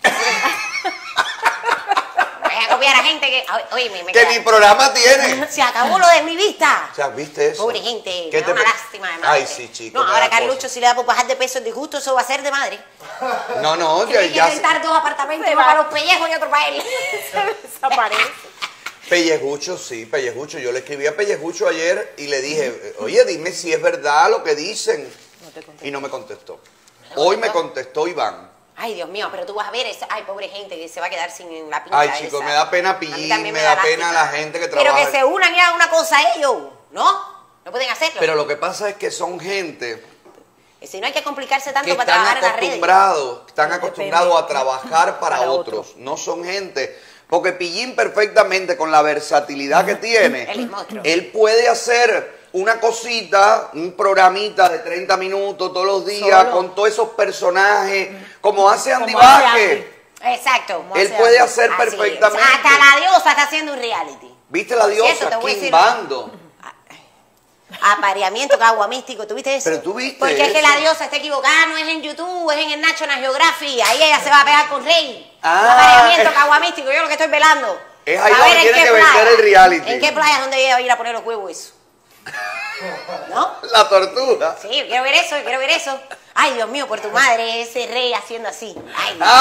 Voy a copiar a gente que... Oye, me, me Que queda- mi programa tiene. Se acabó lo de mi vista. O sea, ¿viste eso? Pobre gente, ¿Qué me da te una pe- lástima de madre. Ay, sí, chico. No, me ahora da Carlucho, cosa. si le da por bajar de peso el disgusto, eso va a ser de madre. No, no, ya, Tiene que ya se- rentar dos apartamentos, Se uno va. para los pellejos y otro para él. Desaparece. Pellejucho, sí, Pellejucho. Yo le escribí a Pellejucho ayer y le dije, oye, dime si es verdad lo que dicen. No te contesto. Y no me contestó. Hoy me contestó Iván. Ay, Dios mío, pero tú vas a ver, esa, ay, pobre gente que se va a quedar sin la pincha Ay, chico, esa. me da pena A mí Pillín, también me da lástima. pena la gente que Pero trabaja. que se unan y hagan una cosa ellos, ¿no? No pueden hacerlo. Pero lo que pasa es que son gente Si no hay que complicarse tanto que para están trabajar en las redes. acostumbrados, están Depende. acostumbrados a trabajar para, Para otros. otros. No son gente. Porque Pillín perfectamente, con la versatilidad que tiene, Él es monstruo. él puede hacer una cosita, un programita de treinta minutos todos los días, Solo. con todos esos personajes, como hace Andy Como hace Vázquez. Andy. Exacto. Como Él hace puede Andy. hacer Así es. perfectamente. Hasta la diosa está haciendo un reality. ¿Viste la Por cierto, diosa? te voy a Kim decir- Bando. Apareamiento Cagua Místico, ¿tú viste eso? Pero tú viste Porque es que eso. la diosa está equivocada, no es en YouTube, es en el National Geographic. Ahí ella se va a pegar con Rey. Ah. Apareamiento Cagua Místico, yo lo que estoy velando. Es ahí A donde ver en tiene qué que vender playa. el reality. ¿En qué playa es donde ella va a ir a poner los huevos eso? ¿No? La tortuga. Sí, yo quiero ver eso, yo quiero ver eso. Ay, Dios mío, por tu madre, ese Rey haciendo así. Ay, Dios.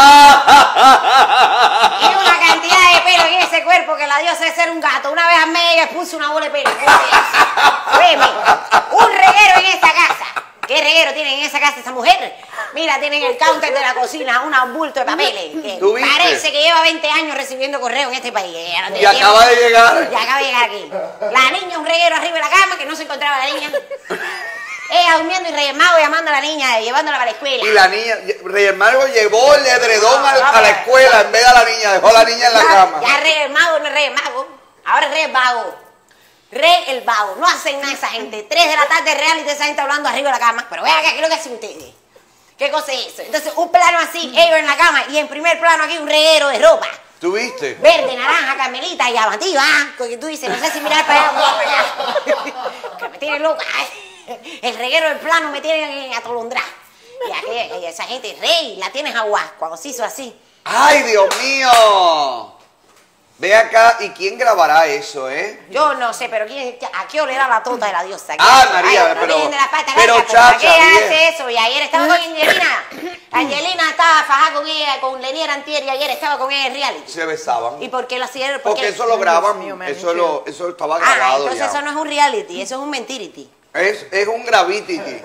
Ah. Tiene una cantidad de pelo en ese cuerpo que la diosa debe ser un gato. Una vez a media puso una bola de pelo. Óyeme, un reguero en esta casa. ¿Qué reguero tienen en esa casa esa mujer? Mira, tienen el counter de la cocina, un bulto de papeles. Que ¿Tú viste? parece que lleva veinte años recibiendo correo en este país. Ella no Y tiene acaba de tiempo. llegar. Y acaba de llegar aquí. La niña, un reguero arriba de la cama, que no se encontraba la niña. Ella durmiendo y Reyes Magos llamando a la niña, llevándola para la escuela. Y la niña, Reyes Mago llevó el edredón al- No, a la pero- escuela en vez de a la niña, dejó a la niña en la Ya- cama. Ya Reyes Magos no es Reyes Magos. Ahora es Reyes Vago. Rey el Vago. No hacen nada esa gente. Tres de la tarde real y esa gente hablando arriba de la cama. Pero vean acá, ¿qué es lo que hacen ustedes? ¿Qué cosa es eso? Entonces, un plano así, ellos en la cama, y en primer plano aquí un reguero de ropa. ¿Tú viste? Verde, naranja, carmelita y llamativa. Porque tú dices, no sé si mirar para allá o mirar para allá. Que me tienen loca. ¿eh? El reguero del plano me tiene atolondrada. Y aquella- y esa gente, Rey, la tienes agua cuando se hizo así. ¡Ay, Dios mío! Ve acá, ¿y quién grabará eso, eh? Yo no sé, pero ¿quién, ¿a qué olerá la tota de la diosa? Ah, ¿Qué- María, ay, no pero- vienen de la pata pero, larga, chacha, ¿para qué bien. hace eso? Y ayer estaba con Angelina. Angelina estaba fajada con ella, con Lenier Antier, y ayer estaba con ella en reality. Se besaban. ¿Y por qué lo hicieron? Porque qué? eso lo Ay, graban, Dios mío, me han eso, dicho. lo, eso estaba Ah, grabado entonces ya. eso no es un reality, eso es un mentirity. Es, es un gravity.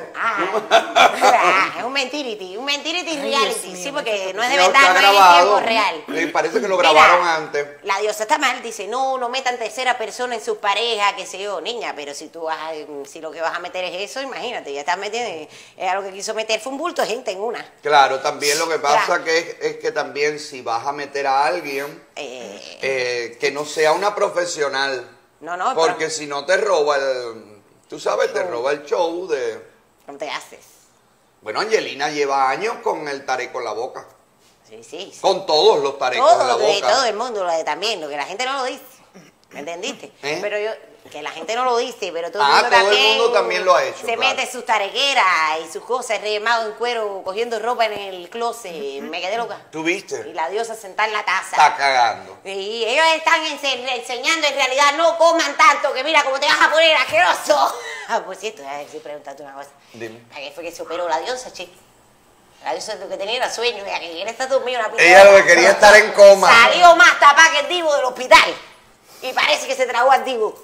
Ah, es un mentirity, un mentirity Ay, reality, Dios mío, sí, porque no es de No, verdad, está no es en grabado. tiempo real. Me parece que lo Mira, grabaron antes. La diosa está mal, dice, no, no metan tercera persona en sus parejas, qué sé yo, niña, pero si tú vas a, si lo que vas a meter es eso, imagínate, ya estás metiendo, es algo que quiso meter, fue un bulto de gente en una. Claro, también lo que pasa Claro. que es, es que también si vas a meter a alguien, Eh, eh, que no sea una profesional. no, no, Porque pero si no te roba el... Tú sabes, te Show. roba el show de... no te haces. Bueno, Angelina lleva años con el tareco en la boca. Sí, sí, sí. Con todos los tarecos en la Todo, de boca. todo el mundo lo de también, lo que la gente no lo dice. ¿Me entendiste? ¿Eh? Pero yo, que la gente no lo dice, pero todo el Ah, mundo todo el también. mundo también lo ha hecho, Se claro. mete sus tarequeras y sus cosas, remado en cuero, cogiendo ropa en el closet. Me quedé loca. ¿Tú Y viste? la diosa sentada en la taza. Está cagando. Y ellos están ense- enseñando en realidad, no coman tanto, que mira cómo te vas a poner asqueroso. Ah, por cierto, a ver si preguntarte una cosa. Dime. ¿A qué fue que se operó la diosa, chico? La diosa lo que tenía era sueño, ya que quería estar dormida una pila. Ella lo que quería estar en coma. Salió más tapada que el divo del hospital. Y parece que se tragó al divo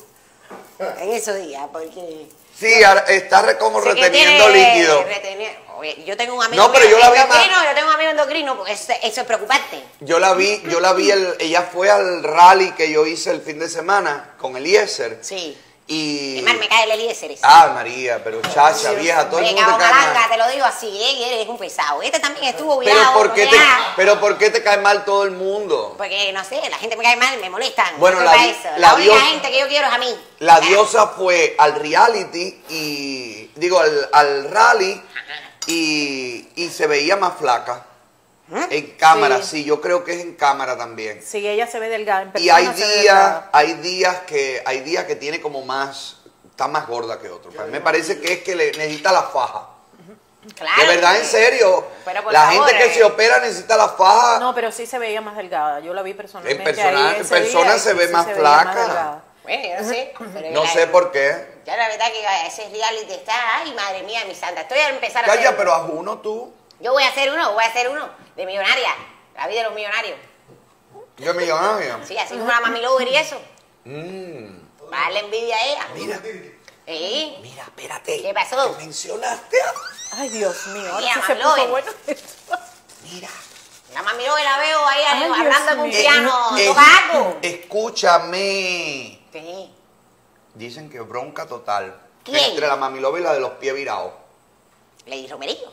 en esos días, porque... Sí, ahora está re- como sé que reteniendo tiene- líquido. reteni- Oye, yo tengo un amigo No, pero yo la vi endocrino, más- yo tengo un amigo endocrino, porque eso, eso es preocupante. Yo la vi, yo la vi, el, ella fue al rally que yo hice el fin de semana con Eliezer. Sí. Y... Y mal me cae el Eliezer ese. Ah, María, pero chacha, vieja, todo el Oye, mundo Cabo te cae Malanga, mal. te lo digo así, ¿eh? Eres un pesado. Este también estuvo Pero virado. ¿por, qué te, ya. pero ¿por qué te cae mal todo el mundo? Porque, no sé, la gente me cae mal, me molestan. Bueno, no la para di- eso. la La, única diosa- gente que yo quiero es a mí. La Ya. diosa fue al reality y, digo, al, al rally y, y se veía más flaca. ¿Eh? En cámara, Sí. sí, yo creo que es en cámara también. Sí, ella se ve delgada. En Y hay persona se ve días, delgada. hay días que, hay días que tiene como más, está más gorda que otros. Me parece que es que le necesita la faja. Claro. De verdad, en serio. Pero por La favor, gente que eh. se opera necesita la faja. No, pero sí se veía más delgada. Yo la vi personalmente. En persona- ahí en ese persona día y se sí ve más veía flaca. delgada. Bueno, yo no sé. pero No la- sé por qué. Ya la verdad que ese reality está, ay, madre mía, mi santa. Estoy a empezar a Calla, hacer. pero haz uno tú. Yo voy a hacer uno, voy a hacer uno de millonaria. La vida de los millonarios. Yo millonario. Sí, así como una mami lover y eso. Mm. Va a darle envidia a ella. Mira, ¿Sí? mira, espérate. ¿Qué pasó? ¿Qué mencionaste? Ay, Dios mío. Ahora Mira, sí se Manolo, puso eh. bueno. Mira. La mami lover la veo ahí Ay, Dios hablando en un mío. piano. Eh, ¿Toca algo? Escúchame. Sí. Dicen que bronca total. ¿Quién? Entre la mamiloba y la de los pies virados. Lady Romerillo.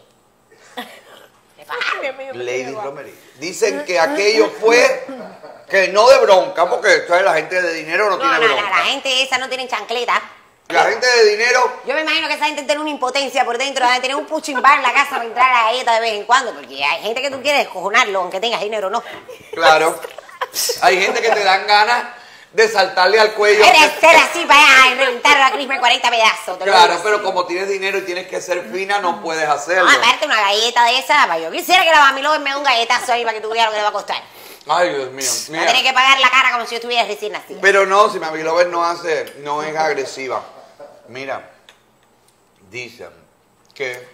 ¿Qué pasa? Lady Romery. Dicen que aquello fue que no de bronca, porque esto es la gente de dinero no, No, tiene no, no, bronca. la gente esa no tiene chancleta. La gente de dinero, Yo me imagino que esa gente tiene una impotencia por dentro, de tener un puching bar en la casa para entrar a la galleta de vez en cuando, porque hay gente que tú quieres descojonarlo, aunque tengas dinero o no. claro. Hay gente que te dan ganas de saltarle al cuello. Eres ser así para allá y reventar la crisma en cuarenta pedazos. te lo Claro, digo pero así. como tienes dinero y tienes que ser fina, no puedes hacerlo. No, aparte una galleta de esa, pa, yo quisiera que la mami Lover me dé un galletazo ahí para que tú veas lo que le va a costar. Ay, Dios mío. Va a Mira. tener que pagar la cara como si yo estuviera recién nacida. Pero no, si Mami Lover no hace, no es agresiva. Mira, dicen que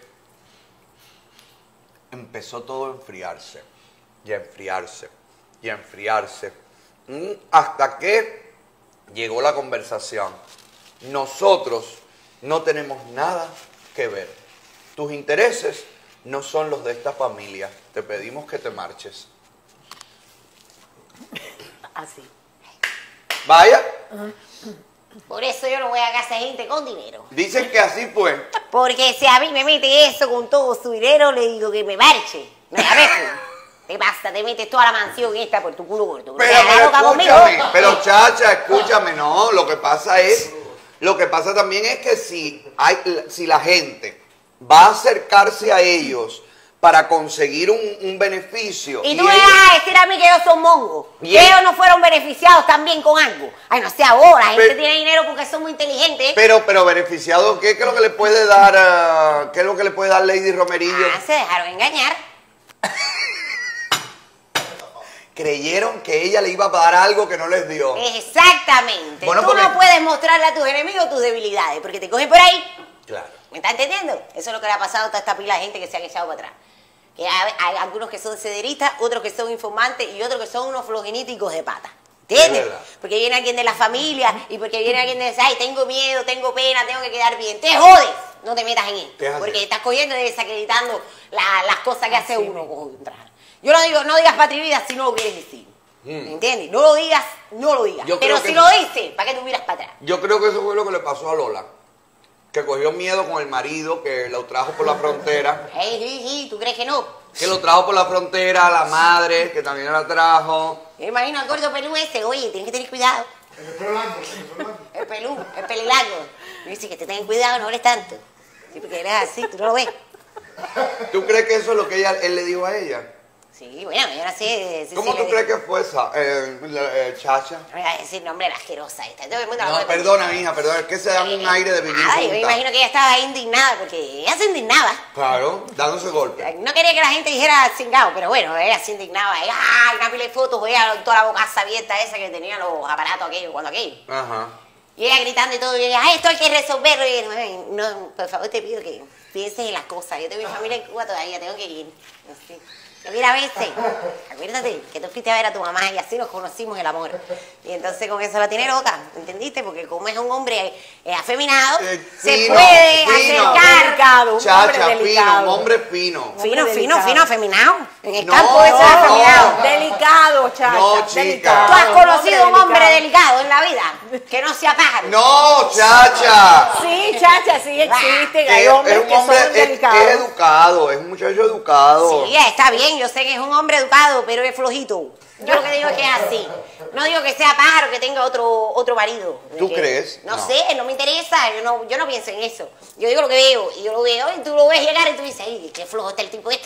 empezó todo a enfriarse, y a enfriarse, y a enfriarse, mm, hasta que llegó la conversación. Nosotros no tenemos nada que ver. Tus intereses no son los de esta familia. Te pedimos que te marches. Así. Vaya, Por eso yo no voy a casa de gente con dinero. dicen que así fue. Porque si a mí me mete eso con todo su dinero, le digo que me marche. No me abejo. ¿Qué pasa? Te metes toda la mansión esta por tu culo gordo. Pero, ¿Te das pero loca conmigo? escúchame, pero chacha, escúchame, no, lo que pasa es, lo que pasa también es que si hay, si la gente va a acercarse a ellos para conseguir un, un beneficio Y tú me ellos- vas a decir a mí que ellos son mongos. Y Que él- ellos no fueron beneficiados también con algo. Ay, no sé ahora. La gente Pero- tiene dinero porque son muy inteligentes. pero, pero beneficiado, ¿qué, qué es lo que le puede dar, ah, qué es lo que le puede dar Lady Romerillo? Ah, se dejaron engañar. Creyeron que ella le iba a dar algo que no les dio. Exactamente. Bueno, tú porque- no puedes mostrarle a tus enemigos tus debilidades porque te cogen por ahí. Claro. ¿Me estás entendiendo? Eso es lo que le ha pasado a toda esta pila de gente que se han echado para atrás. Que hay, hay algunos que son cederistas, otros que son informantes y otros que son unos flojiníticos de pata. ¿Entiendes? verdad. Porque viene alguien de la familia y porque viene alguien de ay, tengo miedo, tengo pena, tengo que quedar bien. Te jodes, no te metas en ¿Qué esto. haces? Porque estás cogiendo y desacreditando la- las cosas que hace uno contra. Yo no digo, no digas patria y vida si no lo quieres decir. Mm. ¿Entiendes? No lo digas, no lo digas. Yo Pero creo si que- lo dices, ¿para qué tú miras para atrás? Yo creo que eso fue lo que le pasó a Lola. Que cogió miedo con el marido, que lo trajo por la frontera. Ey, sí, sí, ¿tú crees que no? Que lo trajo por la frontera, la madre, que también la trajo. Yo imagino al gordo pelú ese, oye, tienes que tener cuidado. El pelo largo, el pelo largo. El pelú, el pelilargo. Me dice que te tengas cuidado, no hables tanto. Sí, porque eres así, tú no lo ves. ¿Tú crees que eso es lo que ella, él le dijo a ella? Sí, bueno, yo no sé. si ¿Cómo sí tú le crees digo. que fue esa, eh, la- eh, Chacha? No voy a decir nombre de la asquerosa esta. Todo el mundo la No, puede perdona, hija, perdona, es que se dan un aire de vivir Ay, yo me juntas. imagino que ella estaba indignada porque ella se indignaba. Claro, dándose golpes. No quería que la gente dijera cingado, pero bueno, ella se indignaba. Ella, ay, una pila de fotos, veía toda la bocaza abierta esa que tenía los aparatos aquellos, cuando aquello. Ajá. Y ella gritando y todo, y ella, ay, esto hay que resolverlo. Y yo, "Ay, no, por favor te pido que pienses en las cosas. Yo tengo mi familia en Cuba todavía, tengo que ir. Así. Que mira, a veces, acuérdate que tú fuiste a ver a tu mamá y así nos conocimos el amor. Y entonces con eso la tiene loca, ¿entendiste? Porque como es un hombre eh, afeminado, Eh, se fino, puede fino. acercar. Delicado, un hombre Chacha, delicado. fino, un hombre fino. Fino, Hombre fino, delicado. fino, afeminado. En el No, campo eso es no. afeminado. Delicado, chacha. No, chica. delicado. ¿Tú has conocido un hombre delicado. delicado en la vida? Que no sea pájaro. No, Chacha. Sí, chacha, sí existe. Hay Es, hombres es un que hombre, son es, delicados. es educado, es un muchacho educado. Sí, está bien, yo sé que es un hombre educado, pero es flojito. Yo lo que digo es que es así. No digo que sea pájaro, que tenga otro otro marido. ¿Tú Que- crees? No, No. sé, no me interesa, yo no, yo no pienso en eso. Yo digo lo que veo, y yo lo veo, y tú lo ves llegar y tú dices, ay, qué flojo está el tipo este.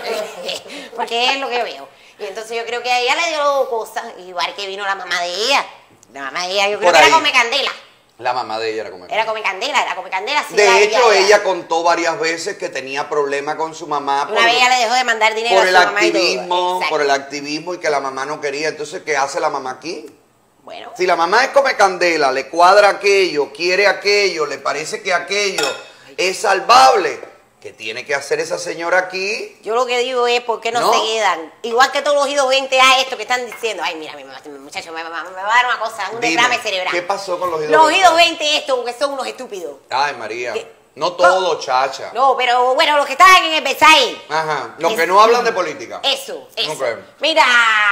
Porque es lo que yo veo. Y entonces yo creo que a ella le dio cosas, igual que vino la mamá de ella. La mamá de ella, yo creo Por que ahí. era come candela. La mamá de ella era como... Era come candela, era come candela. Sí, la- De hecho, ella- ella contó varias veces que tenía problemas con su mamá por, Una vez ella le dejó de mandar dinero por a el su mamá y todo. activismo, Exacto. por el activismo y que la mamá no quería. Entonces, ¿qué hace la mamá aquí? Bueno, Si la mamá es come candela, le cuadra aquello, quiere aquello, le parece que aquello es salvable, ¿qué tiene que hacer esa señora aquí? yo lo que digo es, ¿por qué no, No. se quedan? Igual que todos los idos veinte a esto que están diciendo, ay, mira, mi mamá, mi muchacho, me, me- me va a dar una cosa, un Dime, derrame cerebral. ¿qué pasó con los idos Los veinte? idos veinte estos, porque son unos estúpidos. Ay, María, ¿Qué? no todo, chacha. No, pero bueno, los que están en el Versailles. Ajá, los Es- que no hablan de política. Eso, eso. Ok. Mira,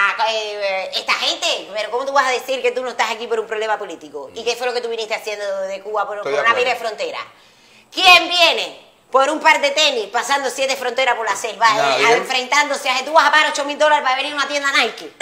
eh, esta gente, pero ¿cómo tú vas a decir que tú no estás aquí por un problema político? ¿Y qué fue lo que tú viniste haciendo de Cuba por, Estoy por de una acuerdo. pila de frontera? ¿Quién viene por un par de tenis pasando siete fronteras por la selva, eh, Nadie. enfrentándose a que tú vas a pagar ocho mil dólares para venir a una tienda Nike?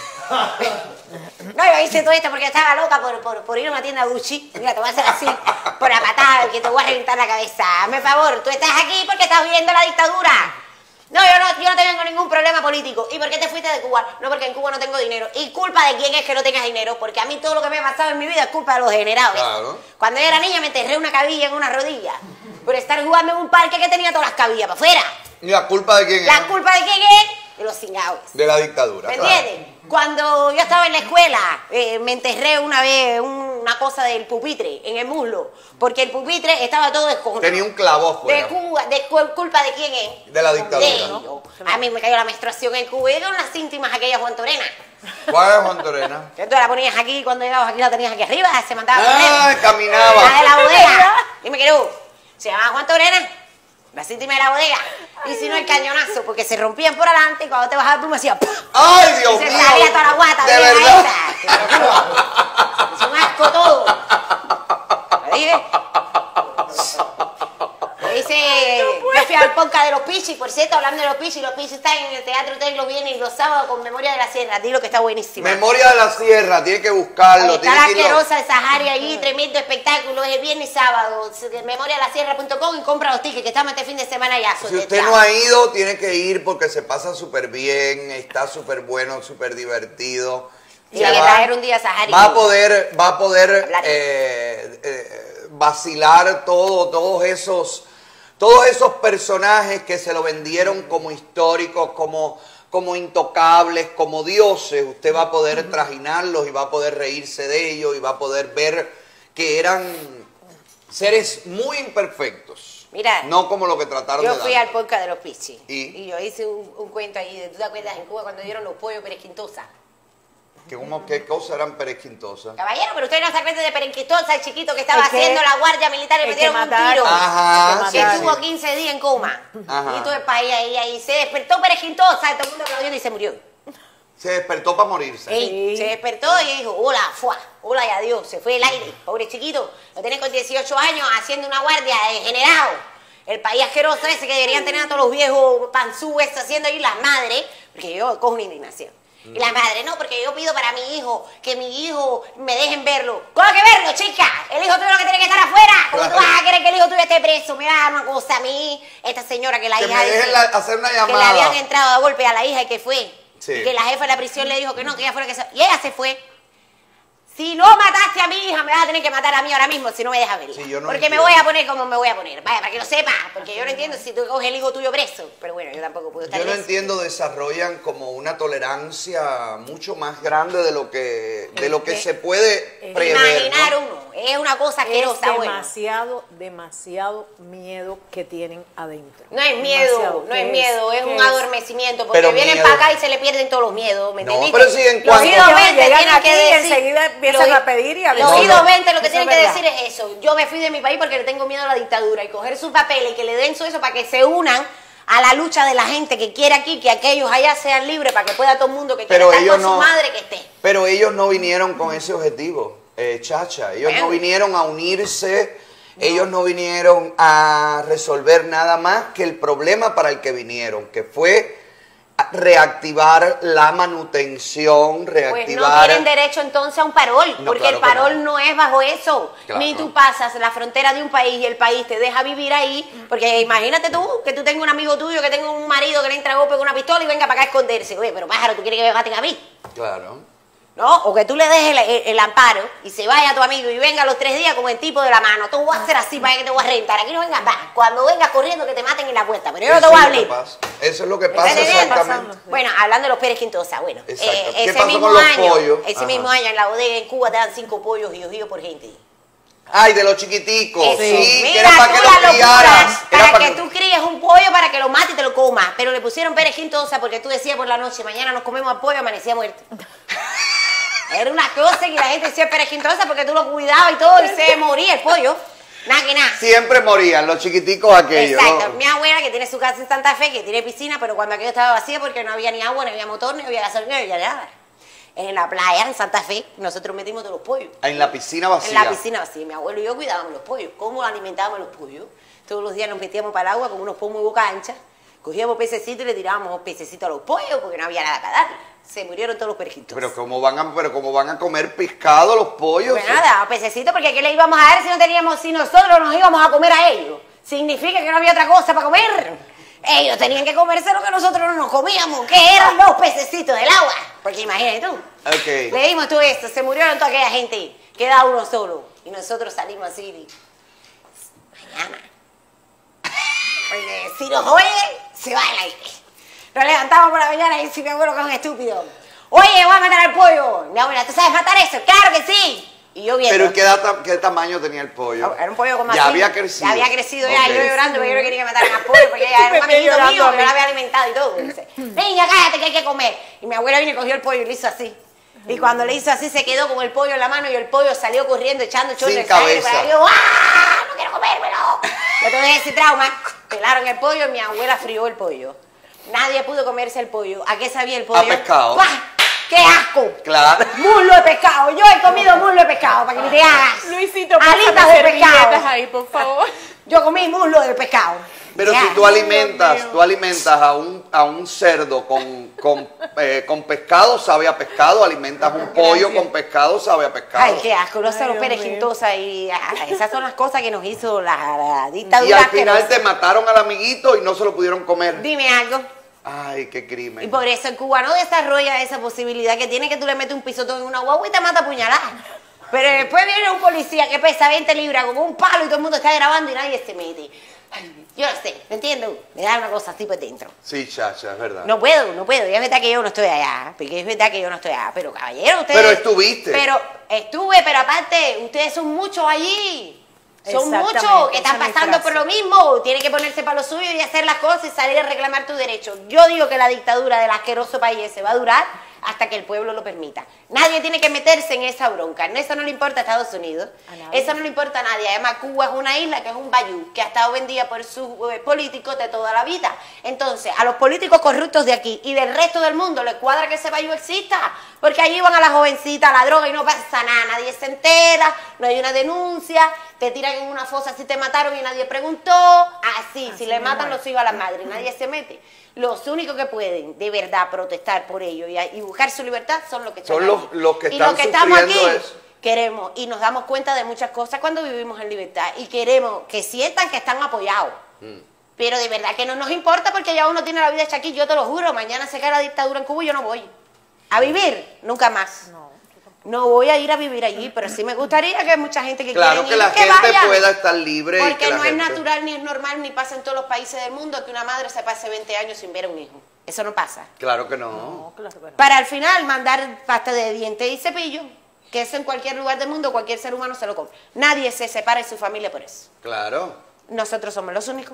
No, yo hice todo esto porque estaba loca por, por, por ir a una tienda Gucci. Mira, te voy a hacer así, por la patada, que te voy a reventar la cabeza. Hazme favor, tú estás aquí porque estás viviendo la dictadura. No, yo no, yo no tengo ningún problema político. ¿Y por qué te fuiste de Cuba? No, porque en Cuba no tengo dinero. ¿Y culpa de quién es que no tengas dinero? Porque a mí todo lo que me ha pasado en mi vida es culpa de los degenerados. Claro. Cuando yo era niña me enterré una cabilla en una rodilla por estar jugando en un parque que tenía todas las cabillas para afuera. ¿Y la culpa de quién ¿La es? culpa de quién es? De los cingados. De la dictadura. ¿Me claro. entiendes? Cuando yo estaba en la escuela, eh, me enterré una vez una cosa del pupitre en el muslo, porque el pupitre estaba todo descojonado. Tenía un clavo De afuera. Cuba, de cu- culpa de quién es. De la dictadura. De ellos. A mí me cayó la menstruación en Cuba y eran unas íntimas aquellas Juan Torena. ¿Cuál es Juan Torena? Que tú la ponías aquí, cuando llegabas aquí la tenías aquí arriba, se mandaba a poner. Ah, La de caminaba. la bodega. Dime que no. Se llamaba Juan Torena. La íntima de la bodega. Y si no, el cañonazo, porque se rompían por adelante y cuando te bajaba tú me hacías ¡pum! ¡Ay, Dios Y se mío! salía toda la guata, De vieja verdad. esa. Te lo juro. Es un asco todo. ¿Lo dije? Me dice, yo fui al podcast de los Pichis, por cierto, hablando de los Pichis, los Pichis están en el Teatro Hotel los viernes y los sábados con Memoria de la Sierra, dilo que está buenísimo. Memoria de la Sierra, tiene que buscarlo. Está Tiene la que irlo- asquerosa de Sahari allí, tremendo espectáculo, es el viernes y sábado, memoria de la sierra punto com y compra los tickets, que estamos este fin de semana ya. Si usted no ha ido, tiene que ir porque se pasa súper bien, está súper bueno, súper divertido. Tiene Se que va- traer un día Sahari. Va a poder, va a poder Hablar. eh, eh, vacilar todo, todos esos, todos esos personajes que se lo vendieron como históricos, como, como intocables, como dioses. Usted va a poder trajinarlos y va a poder reírse de ellos y va a poder ver que eran seres muy imperfectos. Mira, no como lo que trataron Yo de fui dar. al podcast de los Pichis ¿Y? y yo hice un, un cuento ahí, de- ¿tú te acuerdas en Cuba cuando dieron los pollos Pérez Quintosa? ¿Qué, cómo, ¿Qué cosas eran perezquintosas? Caballero, pero usted no se acuerda de Perenquitosa, el chiquito que estaba Es que- haciendo la guardia militar y es le que metieron un mataron. tiro. Ajá, Que sí, estuvo sí. quince días en coma. Ajá. Y todo el país ahí, ahí. Se despertó Perenquitosa, todo el mundo aplaudiendo y se murió. Se despertó para morirse. Ey, se despertó y dijo, hola, fuá, hola y adiós. Se fue el aire, pobre chiquito. Lo tenés con dieciocho años haciendo una guardia degenerado. El país asqueroso ese que deberían tener a todos los viejos panzúes haciendo ahí las madres, porque yo cojo una indignación. Y la madre, no, porque yo pido para mi hijo, que mi hijo me dejen verlo. ¿Cómo que verlo, chica? El hijo tuyo lo que tiene que estar afuera. ¿Cómo Claro. tú vas a querer que el hijo tuyo esté preso? Me va a dar una cosa a mí. Esta señora que la Que hija me dice dejen la- hacer una que le llamada. habían entrado a golpe a la hija y que fue. Sí. Y que la jefa de la prisión le dijo que no, que ella fue la que se... Y ella se fue. Si no mataste a mi hija, me vas a tener que matar a mí ahora mismo si no me dejas verla. Sí, yo no porque entiendo. me voy a poner como me voy a poner. Vaya, para que lo sepas. Porque yo no entiendo si tú coges el hijo tuyo preso. Pero bueno, yo tampoco puedo estar Yo no preso. entiendo, desarrollan como una tolerancia mucho más grande de lo que, de lo que Es que- se puede es prever, Imaginar ¿no? uno. Es una cosa Es asquerosa, bueno. demasiado, demasiado miedo que tienen adentro. No es miedo, Demasiado. no es ¿Qué miedo, es ¿Qué un adormecimiento. Porque Pero vienen miedo. para acá y se le pierden todos los miedos, ¿me No, entendiste? pero sí, en Los cuanto- idos Llegan- veinte llegan tienen aquí que y decir... enseguida empiezan los- a pedir y a Los decir. idos No, no. veinte lo que Eso tienen es que verdad. decir es eso. Yo me fui de mi país porque le tengo miedo a la dictadura y coger sus papeles y que le den su eso para que se unan a la lucha de la gente que quiere aquí, que aquellos allá sean libres para que pueda todo el mundo que quiera Pero estar ellos con no- su madre que esté. Pero ellos no vinieron con ese objetivo, eh, Chacha. Ellos Bueno. no vinieron a unirse, ellos no vinieron a resolver nada más que el problema para el que vinieron, que fue a reactivar la manutención, Pues reactivar... no tienen derecho entonces a un parol, No, porque claro el que parol no. no. es bajo eso. Claro. Ni tú pasas la frontera de un país y el país te deja vivir ahí, porque imagínate tú que tú tengas un amigo tuyo que tenga un marido que le entra a golpe con una pistola y venga para acá a esconderse. Oye, pero pájaro, ¿tú quieres que me maten a mí? Claro. ¿No? O que tú le dejes el, el- el amparo y se vaya tu amigo y venga a los tres días con el tipo de la mano. Tú vas a hacer así para que te voy a reventar. Aquí no vengas más. Cuando vengas corriendo que te maten en la puerta. Pero yo no te Eso voy a es lo que hablar. pasa. Eso es lo que pasa ¿Entendés? exactamente. Bueno, hablando de los Pérez Quintosa, bueno, Exacto. eh, ¿Qué ese pasó mismo con los año, pollos? ese Ajá. mismo año en la bodega en Cuba te dan cinco pollos y ojidos por gente. Ay, de los chiquiticos. Eso. Sí, que Mira, era para tú que la lo locura, criaras. Era para para que tú críes un pollo para que lo mates y te lo comas. Pero le pusieron Pérez Quintosa porque tú decías por la noche, mañana nos comemos al pollo, amanecía muerto. Era una cosa que la gente decía Pérez Quintosa porque tú lo cuidabas y todo y se moría el pollo. Nada que nada. Siempre morían los chiquiticos aquellos. Exacto. ¿no? Mi abuela que tiene su casa en Santa Fe, que tiene piscina, pero cuando aquello estaba vacío porque no había ni agua, ni había motor, ni había gasolina, ni había nada. En la playa, en Santa Fe, nosotros metimos todos los pollos. En la piscina vacía. En la piscina vacía. Mi abuelo y yo cuidábamos los pollos. ¿Cómo alimentábamos los pollos? Todos los días nos metíamos para el agua con unos pomos de boca ancha, cogíamos pececitos y le tirábamos pececitos a los pollos porque no había nada para darle. Se murieron todos los perejitos. Pero cómo van a, pero cómo van a comer pescado los pollos. Pues nada, pececitos, porque ¿qué le íbamos a dar si no teníamos, si nosotros nos íbamos a comer a ellos? Significa que no había otra cosa para comer. Ellos tenían que comerse lo que nosotros no nos comíamos, que eran los pececitos del agua. Porque imagínate tú. Ok. Le dimos todo esto, se murieron toda aquella gente, queda uno solo. Y nosotros salimos así, y, mañana. Porque si nos oye, se va al aire. Nos levantamos por la mañana y dice mi abuelo que es un estúpido. Oye, voy a matar al pollo. Mi abuela, ¿tú sabes matar eso? ¡Claro que sí! Y yo viendo. Pero ¿qué, data- qué tamaño tenía el pollo? Era un pollo como Ya así. había crecido. Ya había crecido ya. Ok. Yo llorando porque yo no quería que mataran al pollo porque ya era un Me amiguito llorando mío a que mí. yo lo había alimentado y todo. Y dice, niña, cállate que hay que comer. Y mi abuela vino y cogió el pollo y le hizo así. Y cuando le hizo así se quedó con el pollo en la mano y el pollo salió corriendo echando chorro Sin de sangre. cabeza. Para yo, ¡ah! ¡No quiero comérmelo! Yo tuve ese trauma. Pelaron el pollo y mi abuela frió el pollo. Nadie pudo comerse el pollo. ¿A qué sabía el pollo? A pescado. ¡Pah! ¡Qué asco! Claro. Muslo de pescado. Yo he comido muslo de pescado para que te hagas. Luisito, pásame alitas de servilletas pescado. ahí, por favor. Yo comí muslo de pescado. Pero Ya. si tú alimentas, mío. tú alimentas a un, a un cerdo con, con, eh, con pescado, sabe a pescado, alimentas un pollo con pescado, sabe a pescado. Ay, qué asco, no sé, Ay, los Dios Pérez mío. Quintosa y ah, esas son las cosas que nos hizo la, la Y dictadura al final asquerosa. te mataron al amiguito y no se lo pudieron comer. Dime algo. Ay, qué Y crimen. por eso el cubano desarrolla esa posibilidad que tiene que tú le metes un pisotón en una guagua y te mata a puñalada. Pero después viene un policía que pesa veinte libras con un palo y todo el mundo está grabando y nadie se mete. Ay, yo no sé, ¿me entiendes? Me da una cosa así por dentro. Sí, Chacha, es verdad. No puedo, no puedo. Y es verdad que yo no estoy allá. Porque es verdad que yo no estoy allá. Pero caballero, ustedes... Pero estuviste. Pero estuve, pero aparte, ustedes son muchos allí. Son Exactamente, muchos que esa están es mi pasando frase. por lo mismo. Tienen que ponerse para lo suyo y hacer las cosas y salir a reclamar tu derecho. Yo digo que la dictadura del asqueroso país se va a durar hasta que el pueblo lo permita. Nadie tiene que meterse en esa bronca. Eso no le importa a Estados Unidos. A Eso no le importa a nadie. Además, Cuba es una isla que es un bayou, que ha estado vendida por sus eh, políticos de toda la vida. Entonces, a los políticos corruptos de aquí y del resto del mundo les cuadra que ese bayou exista, porque allí van a la jovencita a la droga y no pasa nada. Nadie se entera, no hay una denuncia, te tiran en una fosa si te mataron y nadie preguntó. Así, Así si le matan mismo los hijos a la madre, nadie se mete. Los únicos que pueden de verdad protestar por ello y, y buscar su libertad son los que están Son los- allí. los que y están los que estamos aquí sufriendo eso. queremos y nos damos cuenta de muchas cosas cuando vivimos en libertad y queremos que sientan que están apoyados. Mm. Pero de verdad que no nos importa porque ya uno tiene la vida hecha aquí, yo te lo juro, mañana se cae la dictadura en Cuba y yo no voy. A vivir, nunca más. No. No voy a ir a vivir allí, pero sí me gustaría que mucha gente que Claro quieren que ir, la que gente vayan. pueda estar libre. y Porque que la no es gente- natural, ni es normal, ni pasa en todos los países del mundo que una madre se pase veinte años sin ver a un hijo. Eso no pasa. Claro que no. No, claro que no. Para al final mandar pasta de dientes y cepillo, que eso en cualquier lugar del mundo, cualquier ser humano se lo compra. Nadie se separa de su familia por eso. Claro. Nosotros somos los únicos.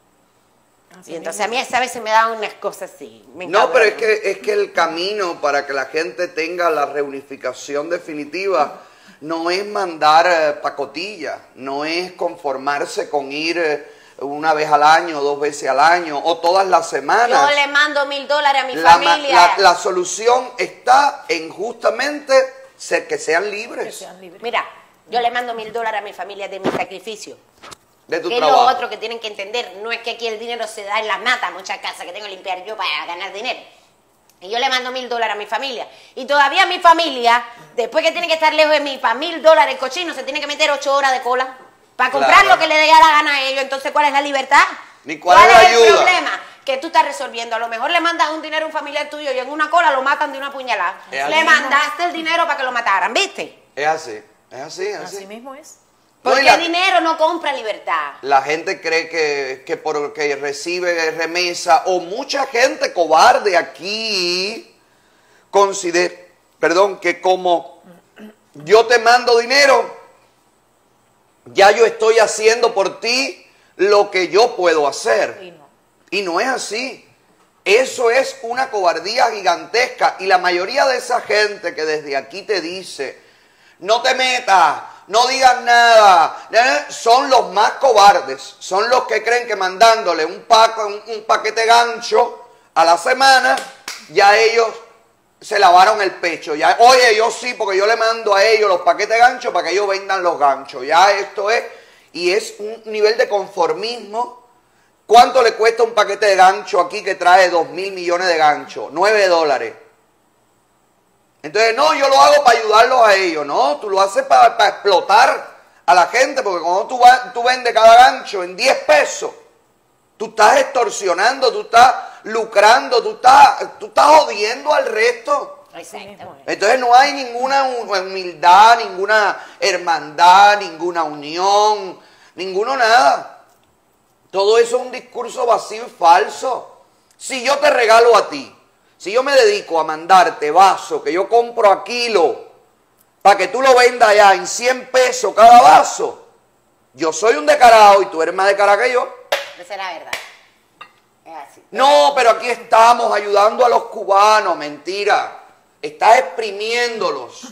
Así Y entonces mismo. a mí a veces me dan unas cosas así. me No, pero es encabronan. que, es que el camino para que la gente tenga la reunificación definitiva no es mandar eh, pacotilla, no es conformarse con ir eh, una vez al año, dos veces al año o todas las semanas. Yo le mando mil dólares a mi La, ma- familia. la- la solución está en justamente ser, que sean Que libres sean libres. Mira, yo le mando mil dólares a mi familia de mi sacrificio. de tu Que es lo trabajo. otro que tienen que entender. No es que aquí el dinero se da en las matas, muchas casas que tengo que limpiar yo para ganar dinero. Y yo le mando mil dólares a mi familia. Y todavía mi familia, después que tiene que estar lejos de mí, para mil dólares cochino, se tiene que meter ocho horas de cola para comprar Claro. lo que le dé la gana a ellos. Entonces, ¿cuál es la libertad? Ni cuál es la el ayuda. problema que tú estás resolviendo? A lo mejor le mandas un dinero a un familiar tuyo y en una cola lo matan de una puñalada. Es así Le mismo. mandaste el dinero para que lo mataran, ¿viste? Es así, es así, es así. Así mismo es. No, y Porque la- el dinero no compra libertad. La gente cree que, que porque recibe remesa o mucha gente cobarde aquí considera, perdón, que como yo te mando dinero, ya yo estoy haciendo por ti lo que yo puedo hacer. Y no. Y no es así. Eso es una cobardía gigantesca. Y la mayoría de esa gente que desde aquí te dice, no te metas, no digas nada, eh, son los más cobardes. Son los que creen que mandándole un, paco, un, un paquete gancho a la semana, ya ellos se lavaron el pecho. Ya, oye, yo sí, porque yo le mando a ellos los paquetes ganchos para que ellos vendan los ganchos. Ya esto es, y es un nivel de conformismo. ¿Cuánto le cuesta un paquete de gancho aquí que trae dos mil millones de ganchos? Nueve dólares. Entonces, no, yo lo hago para ayudarlos a ellos. No, tú lo haces para, para explotar a la gente, porque cuando tú, vas- tú vendes cada gancho en diez pesos, tú estás extorsionando, tú estás lucrando, tú estás, tú estás jodiendo al resto. Así mismo es. Entonces no hay ninguna humildad, ninguna hermandad, ninguna unión, ninguno nada. Todo eso es un discurso vacío y falso. Si yo te regalo a ti, si yo me dedico a mandarte vaso que yo compro a kilo para que tú lo vendas allá en cien pesos cada vaso, yo soy un descarado y tú eres más descarado que yo. Esa es la verdad. Es así. No, pero aquí estamos ayudando a los cubanos. Mentira. Estás exprimiéndolos.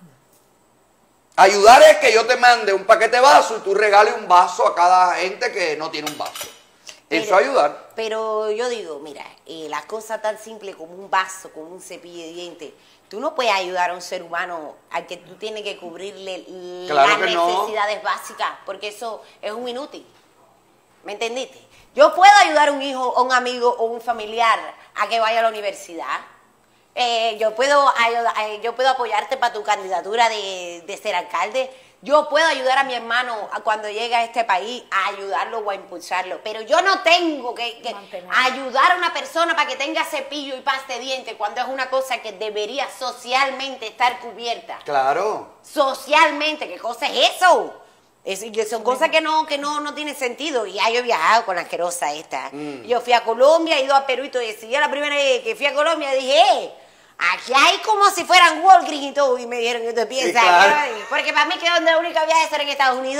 Ayudar es que yo te mande un paquete de vaso y tú regales un vaso a cada gente que no tiene un vaso. Eso Pero- es ayudar. Pero yo digo, mira, eh, la cosa tan simple como un vaso, como un cepillo de dientes, tú no puedes ayudar a un ser humano al que tú tienes que cubrirle Claro las que no. necesidades básicas, porque eso es un inútil. ¿Me entendiste? Yo puedo ayudar a un hijo, o un amigo, o un familiar a que vaya a la universidad. Eh, yo, puedo ayudar- eh, yo puedo apoyarte para tu candidatura de, de ser alcalde. Yo puedo ayudar a mi hermano a cuando llegue a este país a ayudarlo o a impulsarlo. Pero yo no tengo que, que Mantener. ayudar a una persona para que tenga cepillo y pasta de dientes cuando es una cosa que debería socialmente estar cubierta. Claro. Socialmente, ¿qué cosa es eso? Es, y son cosas que no que no, no tienen sentido. Y ya yo he viajado con la asquerosa esta. Mm. Yo fui a Colombia, he ido a Perú y todo eso. Y yo la primera vez que fui a Colombia dije, eh, aquí hay como si fueran Walgreens y todo. Y me dijeron, ¿qué te piensas? claro. Ay, porque para mí que donde la única viaje era en Estados Unidos.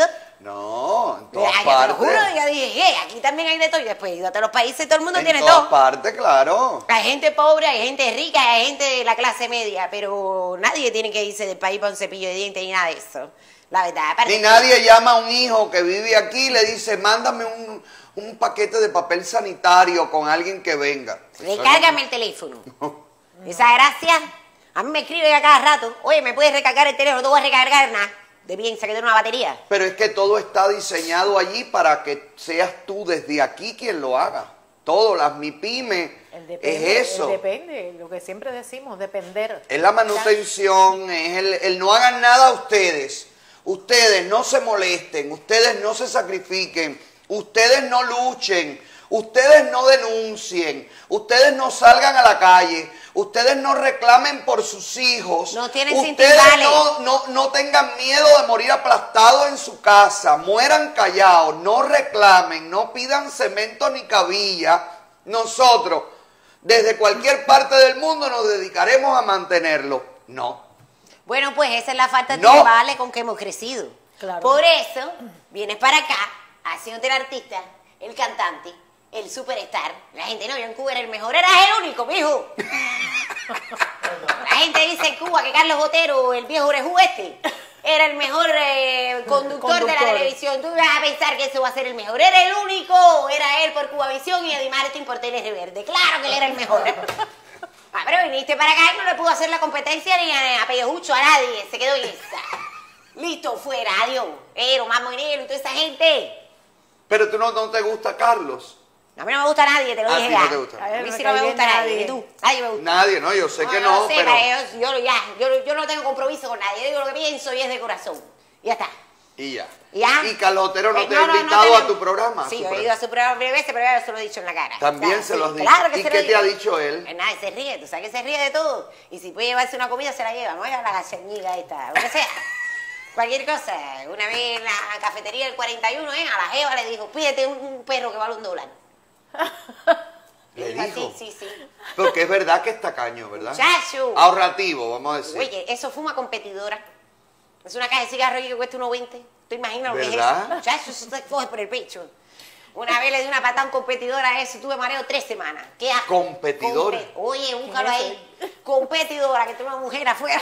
No, en Mira, todas yo te partes. lo juro, yo dije, "Eh, aquí también hay de todo". Y después he ido a todos los países y todo el mundo En tiene todas todo. partes, claro. Hay gente pobre, hay gente rica, hay gente de la clase media, pero nadie tiene que irse del país para un cepillo de dientes ni nada de eso. La verdad, aparte Ni nadie llama a un hijo que vive aquí y le dice, mándame un, un paquete de papel sanitario con alguien que venga. recárgame el teléfono. Esa gracia, a mí me escriben a cada rato, oye, ¿me puedes recargar el teléfono? No te voy a recargar nada. De piensa que tiene una batería. Pero es que todo está diseñado allí para que seas tú desde aquí quien lo haga. Todo, las MIPYME, El depende, es eso. el depende, lo que siempre decimos, depender. Es la manutención, es el, el no hagan nada ustedes. Ustedes no se molesten, ustedes no se sacrifiquen, ustedes no luchen, ustedes no denuncien, ustedes no salgan a la calle, ustedes no reclamen por sus hijos, No tienen ustedes cintimbales. no, no, no tengan miedo de morir aplastados en su casa, mueran callados, no reclamen, no pidan cemento ni cabilla. Nosotros, desde cualquier parte del mundo, nos dedicaremos a mantenerlo. No. Bueno, pues esa es la falta de No. timbales con que hemos crecido. Claro. Por eso, vienes para acá, haciéndote el artista, el cantante, el superstar. La gente, no, yo en Cuba era el mejor, eras el único, mijo. La gente dice en Cuba que Carlos Botero, el viejo orejú este, era el mejor eh, conductor, de la Conductor. televisión. Tú vas a pensar que eso va a ser el mejor. Era el único, era él por Cubavisión y Eddie Martin por Tele Reverde. Claro que él era el mejor. Ah, pero viniste para acá y no le pudo hacer la competencia ni a, a Pellejucho, a nadie. Se quedó en esa. Listo, fuera, adiós. Ero, Más Moinelo y toda esa gente. Pero tú no, no te gusta Carlos. A mí no me gusta nadie, te lo A dije ti ya. no te gusta. A A mí él sí me no me cae gusta bien nadie, nadie. ni tú. Nadie me gusta. Nadie, no, yo sé que no, no, lo sé, pero... para yo, yo, ya, yo, yo no tengo compromiso con nadie. Yo digo lo que pienso y es de corazón. Y ya está. Y ya. ¿Y ya? Y Carlos Otero no Eh, te ha invitado tenemos- a tu programa. a Sí, su yo he programa. ido a su programa varias veces, pero ya se lo he dicho en la cara. También Claro, se sí, lo has dicho. Claro que ¿Y se qué lo te digo. ha dicho él? Pues nada, se ríe, tú sabes que se ríe de todo. Y si puede llevarse una comida, se la lleva, no es a la gachañiga esta, lo que sea. Cualquier cosa. Una vez en la cafetería del cuarenta y uno, ¿eh? A la jeva le dijo, pídete un, un perro que vale un dólar. Le Y dijo dijo. así, sí, sí. Porque es verdad que es tacaño, ¿verdad? Chacho. Ahorrativo, vamos a decir. Oye, eso fue una competidora. Es una caja de cigarros que cuesta uno veinte. ¿Tú imaginas lo que es ¿Verdad? eso? Chacho, eso te coge por el pecho. Una vez le di una patada a un competidor a eso, tuve mareo tres semanas. ¿Qué asco. ¿Competidora? Compe- Oye, búscalo ¿Quién es ahí. Competidora, que tiene una mujer afuera.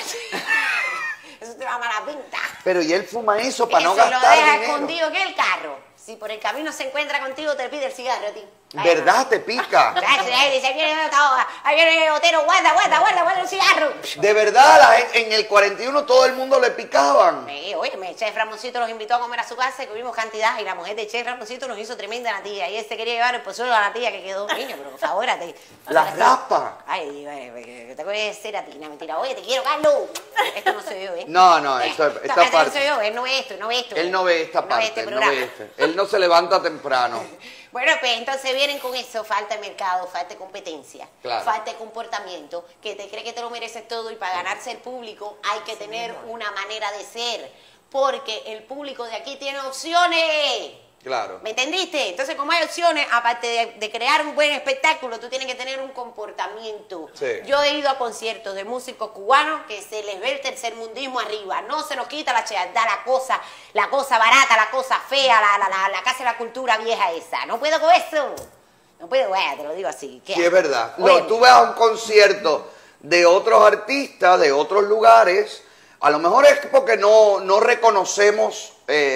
Eso te va a mala pinta. Pero y él fuma eso para no Eso lo gastar deja dinero. escondido que el carro. Si por el camino se encuentra contigo, te pide el cigarro a ti. ¿Verdad? Te pica. Chacho, ahí dice, ahí viene, ahí viene Otero, guarda, guarda, guarda, guarda el cigarro. De verdad, la gente- en el cuarenta y uno todo el mundo le picaban. Sí, oye, me Chef Ramoncito los invitó a comer a su casa y comimos cantidad y la mujer de Chef Ramoncito nos hizo tremenda natilla y él se quería llevar el pozuelo a la tía que quedó. Niño, pero por favor, te, Las raspa. Ay, ay, que te puede ser a ti, no, mentira. Oye, te quiero, Carlos. Esto no soy yo, ¿eh? No, no, esto- Esta esta parte parte. no soy yo, él no ve esto, no ve esto. Él no ve esta No parte, este él no programa. ve este. Él no se levanta temprano. Bueno, pues entonces vienen con eso, falta de mercado, falta de competencia, Claro. falta de comportamiento, que te cree que te lo mereces todo y para ganarse el público hay que tener una manera de ser, porque el público de aquí tiene opciones. Claro. ¿Me entendiste? Entonces, como hay opciones, aparte de, de crear un buen espectáculo, tú tienes que tener un comportamiento. Sí. Yo he ido a conciertos de músicos cubanos que se les ve el tercermundismo arriba. No se nos quita la chealdad, la cosa, la cosa barata, la cosa fea, la, la, la, la casa de la cultura vieja esa. No puedo con eso. No puedo, bueno, te lo digo así. ¿Qué Sí, es hago? verdad. Oye, No, tú ves a un concierto de otros artistas, de otros lugares, a lo mejor es porque no, no reconocemos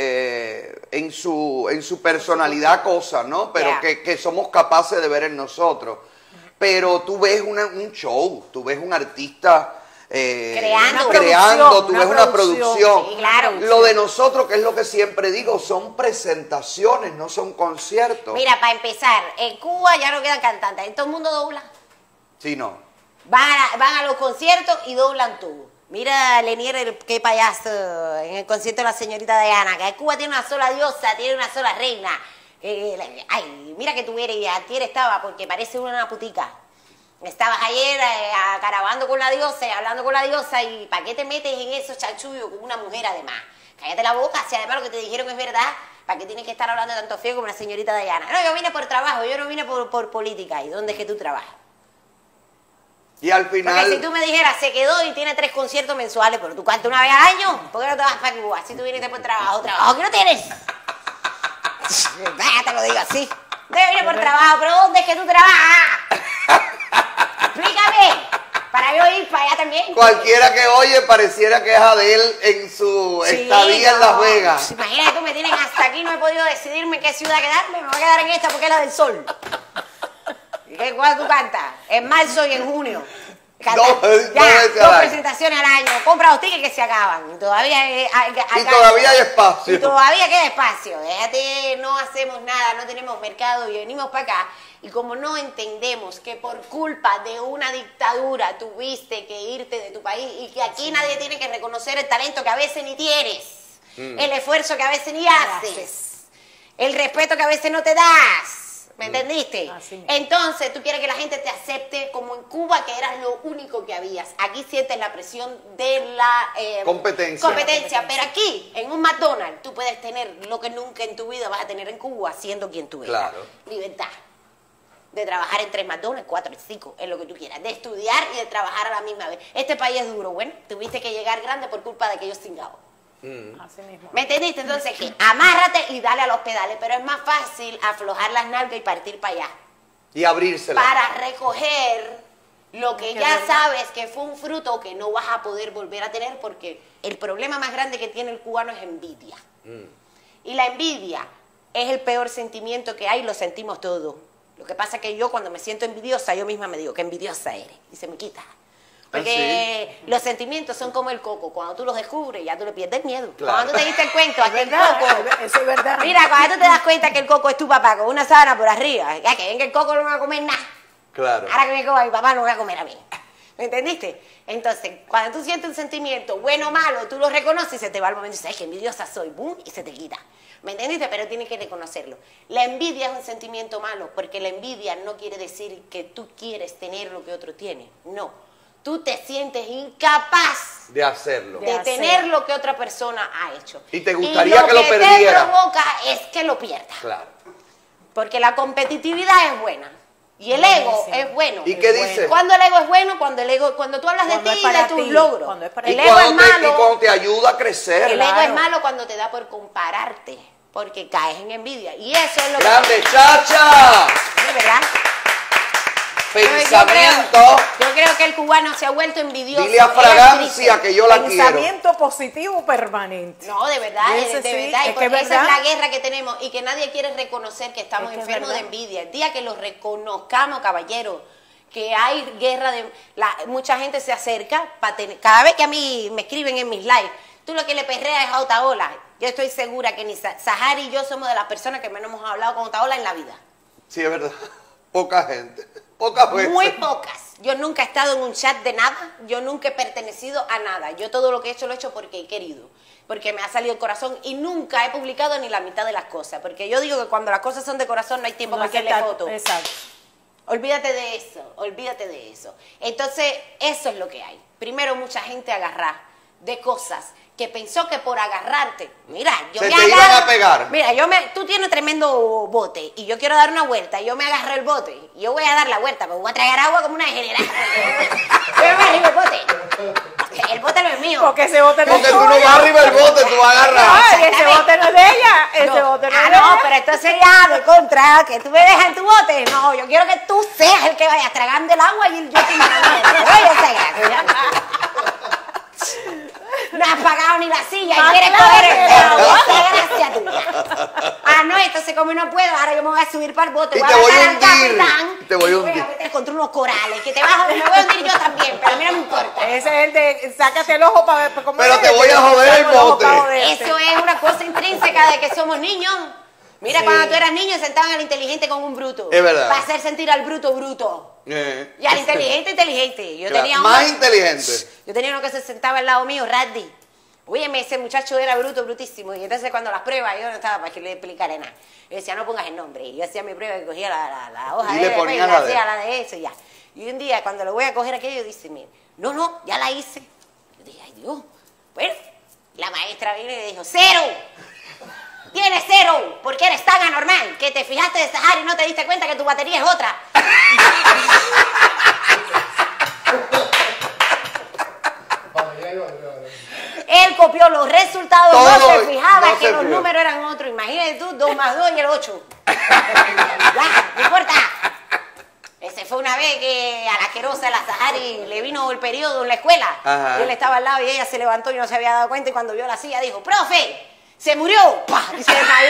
eh, en, su, en su personalidad cosas, ¿no? Pero Ya. que, que somos capaces de ver en nosotros. Pero tú ves una- un show, tú ves un artista eh, Creando. Una creando, producción, tú una ves una producción. producción. Sí, claro. Lo de nosotros, que es lo que siempre digo, son presentaciones, no son conciertos. Mira, para empezar, en Cuba ya no quedan cantantes, en todo el mundo dobla. Sí, no. Van a, van a los conciertos y doblan todo. Mira, Lenier, el- qué payaso, en el concierto de la señorita Diana, que Cuba tiene una sola diosa, tiene una sola reina. Eh, la- ay, mira que tú eres, y ayer estaba, porque parece una putica. Estabas ayer eh, acarabando con la diosa y hablando con la diosa, y ¿para qué te metes en esos chanchullos con una mujer además? Cállate la boca, si además lo que te dijeron es verdad, ¿para qué tienes que estar hablando tanto feo como la señorita Diana? No, yo vine por trabajo, yo no vine por, por política. ¿Y dónde es que tú trabajas? Y al Porque final... si tú me dijeras, se quedó y tiene tres conciertos mensuales, pero tú cantas una vez al año, ¿por qué no te vas para Cuba? Si tú viniste por trabajo, trabajo que no tienes. Ya te lo digo así. Debe ir por trabajo, pero ¿dónde es que tú trabajas? Explícame. Para yo ir para allá también. Cualquiera que oye pareciera que es Adele en su Sí, estadía en no. Las Vegas. Imagínate, tú me tienen hasta aquí, no he podido decidirme en qué ciudad quedarme. Me voy a quedar en esta porque es la del sol. ¿Y qué, cuál tú cantas? En marzo y en junio. Canta- Dos- dos veces ya, al dos año. presentaciones al año. Compra los tickets que se acaban. Y todavía hay, hay- hay- Y todavía hay espacio. Y todavía queda espacio. Déjate, no hacemos nada, no tenemos mercado y venimos para acá. Y como no entendemos que por culpa de una dictadura tuviste que irte de tu país y que aquí nadie tiene que reconocer el talento que a veces ni tienes, el esfuerzo que a veces ni haces, el respeto que a veces no te das. ¿Me entendiste? Así mismo. Entonces tú quieres que la gente te acepte como en Cuba, que eras lo único que habías. Aquí sientes la presión de la eh, Competencia. competencia. Pero aquí, en un McDonald's, tú puedes tener lo que nunca en tu vida vas a tener en Cuba, siendo quien tú eres. Claro. Libertad. De trabajar en tres McDonald's, cuatro, cinco, en lo que tú quieras. De estudiar y de trabajar a la misma vez. Este país es duro, bueno, tuviste que llegar grande por culpa de aquellos cingados. Así mismo. ¿Me entendiste? Entonces, ¿qué? Amárrate y dale a los pedales, pero es más fácil aflojar las nalgas y partir para allá. Y abrírsela. Para recoger lo que Es ya verdad. sabes que fue un fruto que no vas a poder volver a tener, porque el problema más grande que tiene el cubano es envidia. Y la envidia es el peor sentimiento que hay, lo sentimos todos. Lo que pasa es que yo cuando me siento envidiosa, yo misma me digo que envidiosa eres y se me quita. Porque los sentimientos son como el coco. Cuando tú los descubres, ya tú le pierdes el miedo. Claro. Cuando tú te diste el cuento a que el ¿Verdad? coco... Eso es verdad. Mira, cuando tú te das cuenta que el coco es tu papá con una sábana por arriba, ya que venga el coco no va a comer nada. Claro. Ahora que me coma mi papá no voy a comer a mí. ¿Me entendiste? Entonces, cuando tú sientes un sentimiento, bueno o malo, tú lo reconoces y se te va el momento y dices, ay, qué envidiosa soy, boom, y se te quita. ¿Me entendiste? Pero tienes que reconocerlo. La envidia es un sentimiento malo, porque la envidia no quiere decir que tú quieres tener lo que otro tiene. No. Tú te sientes incapaz De hacerlo. de De hacer. tener lo que otra persona ha hecho. Y te gustaría que lo te perdiera. provoca es que lo pierdas. Claro. Porque la competitividad es buena. Y el ego Buenísimo. es bueno. ¿Y qué bueno. dice? Cuando el ego es bueno, cuando el ego, cuando tú hablas Cuando de es ti y de para tus ti, logros. cuando es para El ti. Y ego es cuando, te, y malo. cuando te ayuda a crecer. El ego Claro. es malo cuando te da por compararte, porque caes en envidia. Y eso es lo ¡Grande, que... chacha! ¿De verdad? Pensamiento. Yo creo, yo creo que el cubano se ha vuelto envidioso. Dile a Él es Fragancia triste. que yo la quiero. Pensamiento positivo permanente. No, de verdad, Ese de, de sí, verdad. Y es por- que es esa es verdad. la guerra que tenemos y que nadie quiere reconocer que estamos Es que es enfermos de verdad. envidia. El día que lo reconozcamos, caballeros, que hay guerra de... la- mucha gente se acerca para tener... Cada vez que a mí me escriben en mis lives, tú lo que le perreas es a Otaola. Yo estoy segura que ni Sa- Sahari y yo somos de las personas que menos hemos hablado con Otaola en la vida. Sí, es verdad. Poca gente. Pocas veces. Muy pocas. Yo nunca he estado en un chat de nada, yo nunca he pertenecido a nada. Yo todo lo que he hecho lo he hecho porque he querido, porque me ha salido el corazón y nunca he publicado ni la mitad de las cosas. Porque yo digo que cuando las cosas son de corazón no hay tiempo No hay para que hacerle estar- fotos. Exacto. Olvídate de eso, olvídate de eso. Entonces, eso es lo que hay. Primero, mucha gente agarra de cosas que pensó que por agarrarte, mira, yo Se me te agarro, iban a pegar. Mira, yo me, tú tienes tremendo bote y yo quiero dar una vuelta, y yo me agarro el bote, y yo voy a dar la vuelta, pero voy a tragar agua como una general. Yo me arriba el bote. El bote no es mío. Porque ese bote no Porque es tú no tuyo. vas arriba del bote, tú agarras. Ay, ese bote no es de ella. Ese No. bote no ah, es de no, ella. pero entonces ya, de contra, que tú me dejas en tu bote. No, yo quiero que tú seas el que vaya tragando el agua y yo te mando. Oye, esa gracia. No has pagado ni la silla y Ah, quieres claro coger el que pelo. no. Esa gracia tuya. Ah, no, entonces como no puedo, ahora yo me voy a subir para el bote. Y voy te a voy a bajar al hundir. capitán. Te voy a y hundir. Voy a meter contra unos corales. Que te vas a, me voy a hundir yo también, pero a mí no me importa. Ese es el de sácate el ojo para ver cómo Pero es, te voy a saco joder el ojo bote. para joderte. Eso es una cosa intrínseca de que somos niños. Mira, Sí. cuando tú eras niño sentaban al inteligente con un bruto. Es verdad. Para hacer sentir al bruto bruto. Eh. Y al inteligente inteligente. Yo Claro, tenía uno, más inteligente. Yo tenía uno que se sentaba al lado mío, Raddy. Óyeme, ese muchacho era bruto, brutísimo. Y entonces cuando las pruebas, yo no estaba para que le explicara nada. Yo decía, no pongas el nombre. Y yo hacía mi prueba y cogía la, la, la hoja Y de le él, ponías y la le de hacía él. la de eso y ya. Y un día, cuando lo voy a coger aquello, dice, mira, no, no, ya la hice. Yo dije, ay Dios. Bueno, la maestra vino y le dijo, cero. Tienes cero, porque eres tan anormal que te fijaste de Sahara y no te diste cuenta que tu batería es otra. Vale, ya iba, ya iba. Él copió los resultados, Todo, no se fijaba no que se los fijó. números eran otros. Imagínate tú, dos más dos y el ocho. Ya, no importa. Ese fue una vez que a la asquerosa, a la Sahari, le vino el periodo en la escuela. Ajá. Y él estaba al lado y ella se levantó y no se había dado cuenta. Y cuando vio la silla dijo, profe, se murió. ¡Pah! Y se desmayó.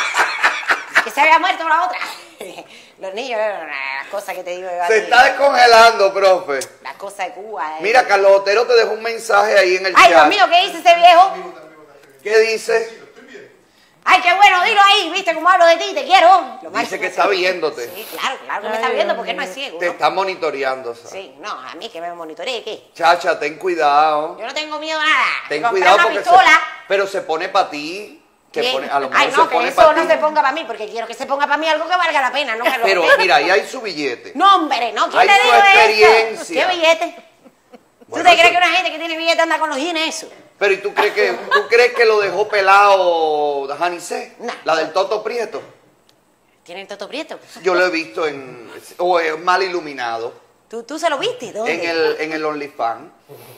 Que se había muerto la otra. Los niños, las cosas que te digo. de Se Bati, está descongelando, profe. las cosas de Cuba. eh. Mira, Carlos Otero te dejó un mensaje ahí en el Ay, chat. Dios mío, ¿qué dice ese viejo? ¿Qué dice? Ay, qué bueno, dilo ahí, viste cómo hablo de ti, te quiero. Lo Dice máximo. que está viéndote. Sí, claro, claro que me Ay, está viendo Dios porque él no es mío. ciego, Te ¿no? está monitoreando, ¿sabes? Sí, no, a mí que me monitoree, ¿qué? Chacha, ten cuidado. Yo no tengo miedo a nada. Ten Me compré cuidado una porque pistola. se, pero se pone para ti. Que ¿Quién? pone, a lo mejor Ay, no, se que pone eso para no ti. se ponga para mí, porque quiero que se ponga para mí algo que valga la pena, no que lo Pero respete. mira, ahí hay su billete. No, hombre, no, ¿quién Hay te su dijo eso? experiencia. ¿Qué billete? Bueno, ¿Tú te crees eso- que una gente que tiene billete anda con los jeans eso? Pero ¿y tú crees que, tú crees que lo dejó pelado Janicé? No. La del Toto Prieto. ¿Tienen toto prieto? Yo lo he visto en... o es mal iluminado. ¿Tú, ¿Tú se lo viste? ¿Dónde? En el, en el OnlyFans.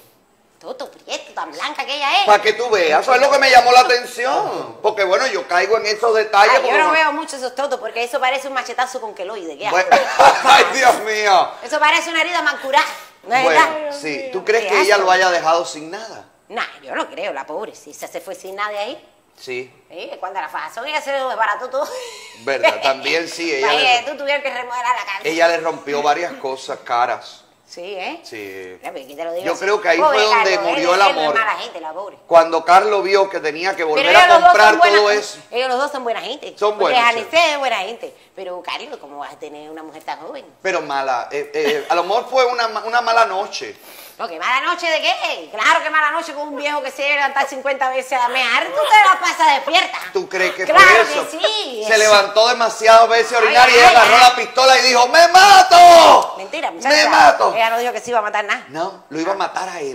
Toto prieto, tan blanca que ella es. Para que tú veas. Eso es lo que me llamó la atención. Porque bueno, yo caigo en esos detalles. Ay, yo porque no veo mucho esos totos porque eso parece un machetazo con queloide. ¿Qué Bueno, asco? ay, Dios mío. Eso parece una herida mancurada. ¿No es Bueno, verdad? sí. ¿Tú crees Qué que ella asco. lo haya dejado sin nada? Nah, yo no creo, la pobre. Si se se fue sin nada de ahí. Sí. ¿Eh? Cuando la fajazón ella se lo desbarató todo. Verdad, también sí, ella Vaya, le- tú tuvieras que remodelar la casa. Ella le rompió varias cosas caras. Sí, ¿eh? Sí. Ya, pero ¿qué te lo digo Yo así? creo que ahí Pobre fue donde Carlos, murió él- el él no es amor. mala gente, la pobre. Cuando Carlos vio que tenía que volver Pero a ellos los dos comprar son buena- todo eso. Ellos los dos son buena gente. Son Porque buenos, Janice es buena gente. Pero, Carlos, ¿cómo vas a tener una mujer tan joven? Pero mala. eh, eh, a lo mejor fue una, ma- una mala noche. No, ¿qué mala noche de qué? Claro que mala noche con un viejo que se debe levantar cincuenta veces a mear. Tú te la pasas despierta. ¿Tú crees que claro fue eso? que sí. Se eso. levantó demasiadas veces a orinar Ay, y ella ay, agarró ay. la pistola y dijo, ¡me mato! Mentira, muchacha. ¡Me mato! Ella no dijo que se iba a matar nada. No, lo iba a matar a él.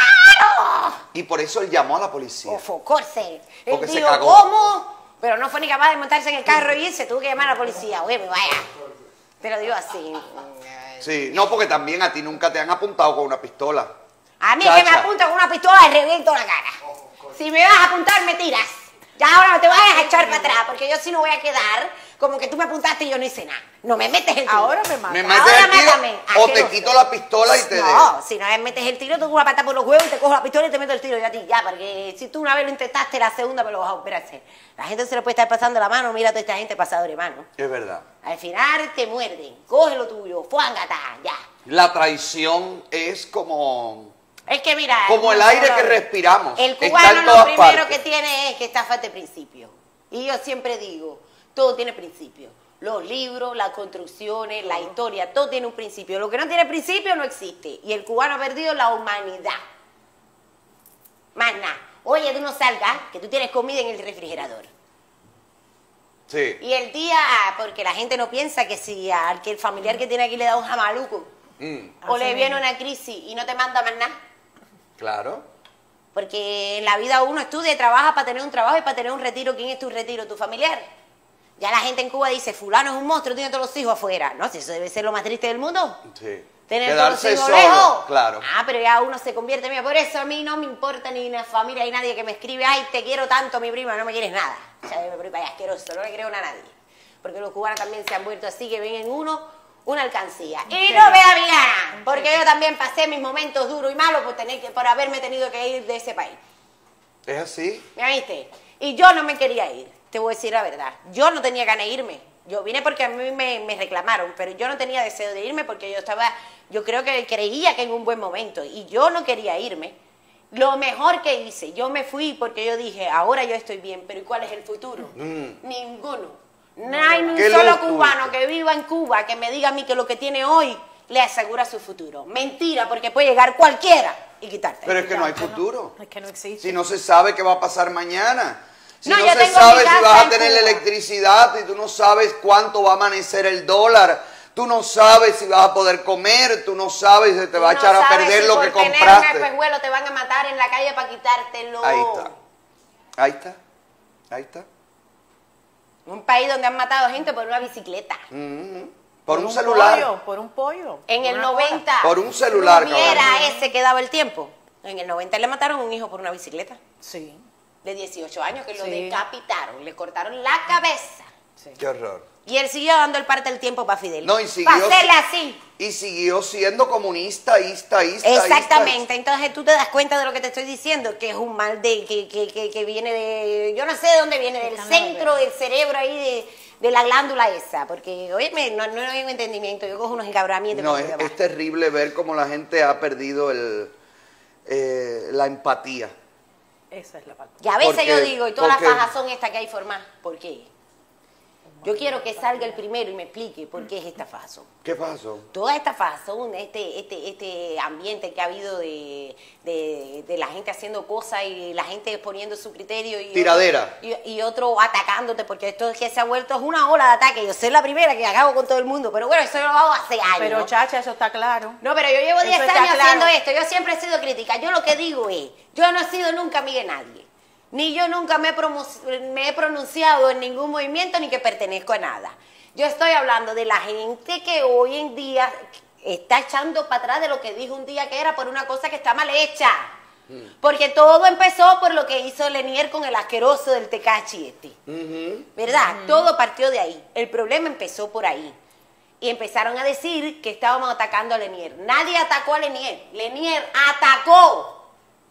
¡Claro! Y por eso él llamó a la policía. Of course. Él Porque se dijo, cagó. ¿cómo? Pero no fue ni capaz de montarse en el carro y irse. Tuvo que llamar a la policía. Oye, me vaya. Te lo digo así. Sí, no, porque también a ti nunca te han apuntado con una pistola. A mí es que me Chacha. apunta con una pistola y reviento la cara. Si me vas a apuntar, me tiras. Ya ahora no te vayas a echar para atrás, porque yo sí no voy a quedar como que tú me apuntaste y yo no hice nada. No me metes el tiro. Ahora me mata. Me Ahora metes el tiro mátame, o te asqueroso. quito la pistola y te dejo. No, si no me metes el tiro, tú con una pata por los huevos y te cojo la pistola y te meto el tiro yo a ti. Ya, porque si tú una vez lo intentaste, la segunda me lo vas a volver a hacer. La gente se le puede estar pasando la mano, mira a toda esta gente pasadora de mano. Es verdad. Al final te muerden, coge lo tuyo, fuángata, ya. La traición es como... Es que mira... Como el no aire solo- que respiramos. El Está cubano en lo todas primero partes. que tiene es que está falta de principio. Y yo siempre digo, todo tiene principio. Los libros, las construcciones, la historia, todo tiene un principio. Lo que no tiene principio no existe. Y el cubano ha perdido la humanidad. Más nada. Oye, tú no salgas, que tú tienes comida en el refrigerador. Sí. Y el día, porque la gente no piensa que si al que el familiar que tiene aquí le da un jamaluco, Mm, o Así le viene mismo. una crisis y no te manda más nada. claro. Porque en la vida uno estudia y trabaja para tener un trabajo y para tener un retiro. ¿Quién es tu retiro? ¿Tu familiar? Ya la gente en Cuba dice, fulano es un monstruo, tiene todos los hijos afuera. No, si eso debe ser lo más triste del mundo. Sí. Tener Quedarse todos los hijos solo, lejos. claro. Ah, pero ya uno se convierte, mira, por eso a mí no me importa ni una familia, ni nadie que me escribe, ay, te quiero tanto, mi prima, no me quieres nada. Ya me voy para allá, asqueroso, no le creo nada a nadie. Porque los cubanos también se han vuelto así, que ven en uno una alcancía. Y no me da mi gana, porque yo también pasé mis momentos duros y malos por, tener que, por haberme tenido que ir de ese país. ¿Es así? ¿Me viste? Y yo no me quería ir, te voy a decir la verdad. Yo no tenía ganas de irme. Yo vine porque a mí me, me reclamaron, pero yo no tenía deseo de irme porque yo estaba, yo creo que creía que en un buen momento, y yo no quería irme. Lo mejor que hice, yo me fui porque yo dije, ahora yo estoy bien, pero ¿y cuál es el futuro? Mm. Ninguno. No hay ni un Qué solo luz cubano tuviste. que viva en Cuba que me diga a mí que lo que tiene hoy le asegura su futuro. Mentira, porque puede llegar cualquiera y quitarte. Pero es que no hay que no. futuro. Es que no existe. Si no se sabe qué va a pasar mañana. Si No, no, yo se tengo sabe mi si casa vas a en tener Cuba. electricidad y tú no sabes cuánto va a amanecer el dólar. Tú no sabes si vas a poder comer, tú no sabes si se te va a Tú echar no a sabes perder si lo por que tener compraste. un espejuelo te van a matar en la calle para quitártelo. Ahí está. Ahí está. Ahí está. Un país donde han matado gente por una bicicleta. Mm, Por, un, celular. Pollo, por un pollo. En por el una cola. noventa. Por un celular, No hubiera cabrón. ese que daba el tiempo. En el noventa le mataron un hijo por una bicicleta Sí, de dieciocho años que lo Sí. decapitaron, le cortaron la cabeza. sí. Qué horror. Y él siguió dando el parte del tiempo para Fidel. No, y siguió- Para hacerle así. Y siguió siendo comunista, ista, ista, ista, Exactamente, entonces tú te das cuenta de lo que te estoy diciendo, que es un mal de que, que, que, que viene de, yo no sé de dónde viene, del Está en la centro del cerebro ahí de, de la glándula esa, porque, oye, no, no hay un entendimiento, yo cojo unos encabramientos. No, por es, debajo. es terrible ver cómo la gente ha perdido el, eh, la empatía. Esa es la parte. Y a veces Porque- yo digo, y todas las porque- fajas son estas que hay formadas, ¿por qué? Yo quiero que salga el primero y me explique por qué es esta fazón. ¿Qué pasó? Toda esta fazón, este, este, este ambiente que ha habido de, de, de la gente haciendo cosas y la gente poniendo su criterio y Tiradera. otro, y, y otro atacándote, porque esto es que se ha vuelto es una ola de ataque. Yo soy la primera que acabo con todo el mundo, pero bueno, eso lo hago hace años. Pero, ¿no? chacha, eso está claro. No, pero yo llevo Eso diez está años claro. haciendo esto. Yo siempre he sido crítica. Yo lo que digo es, yo no he sido nunca amiga de nadie. Ni yo nunca me he, promo- me he pronunciado en ningún movimiento ni que pertenezco a nada. Yo estoy hablando de la gente que hoy en día está echando para atrás de lo que dijo un día que era por una cosa que está mal hecha. Porque todo empezó por lo que hizo Lenier con el asqueroso del Tecachi este. ¿Verdad? Todo partió de ahí. El problema empezó por ahí. Y empezaron a decir que estábamos atacando a Lenier. Nadie atacó a Lenier. Lenier atacó.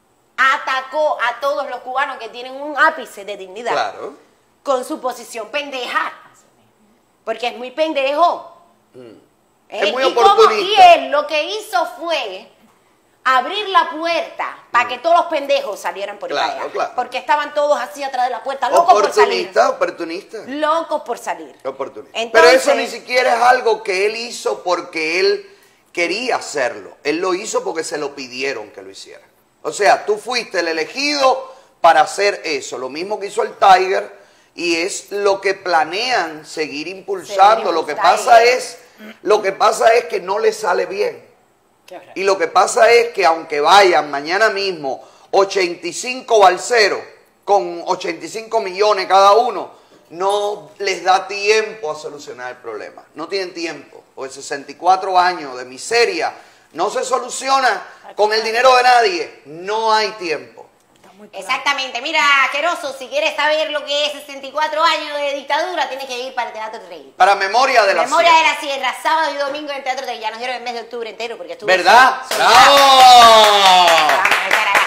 Atacó a todos los cubanos que tienen un ápice de dignidad. Claro. Con su posición pendeja. Porque es muy pendejo. Es ¿Eh? muy y, como- oportunista. y él lo que hizo fue abrir la puerta para que todos los pendejos salieran por Claro, allá. claro. Porque estaban todos así atrás de la puerta, locos por salir. Oportunista, oportunista. Locos por salir. Oportunista. Entonces- Pero eso ni siquiera es algo que él hizo porque él quería hacerlo. Él lo hizo porque se lo pidieron que lo hiciera. O sea, tú fuiste el elegido para hacer eso. Lo mismo que hizo el Tiger y es lo que planean seguir impulsando. Seguir Lo que impulsando. pasa es, lo que pasa es que no le sale bien. Y lo que pasa es que aunque vayan mañana mismo ochenta y cinco balseros con ochenta y cinco millones cada uno, no les da tiempo a solucionar el problema. No tienen tiempo. Porque sesenta y cuatro años de miseria no se soluciona con el dinero de nadie. No hay tiempo. Exactamente. Mira, asqueroso, si quieres saber lo que es sesenta y cuatro años de dictadura, tienes que ir para el Teatro Rey. Para memoria de la Memoria Sierra. de la Sierra, sábado y domingo en el Teatro Rey. Ya nos dieron el mes de octubre entero porque estuvo... ¿Verdad? soldado. ¡Bravo! Vamos a echar acá.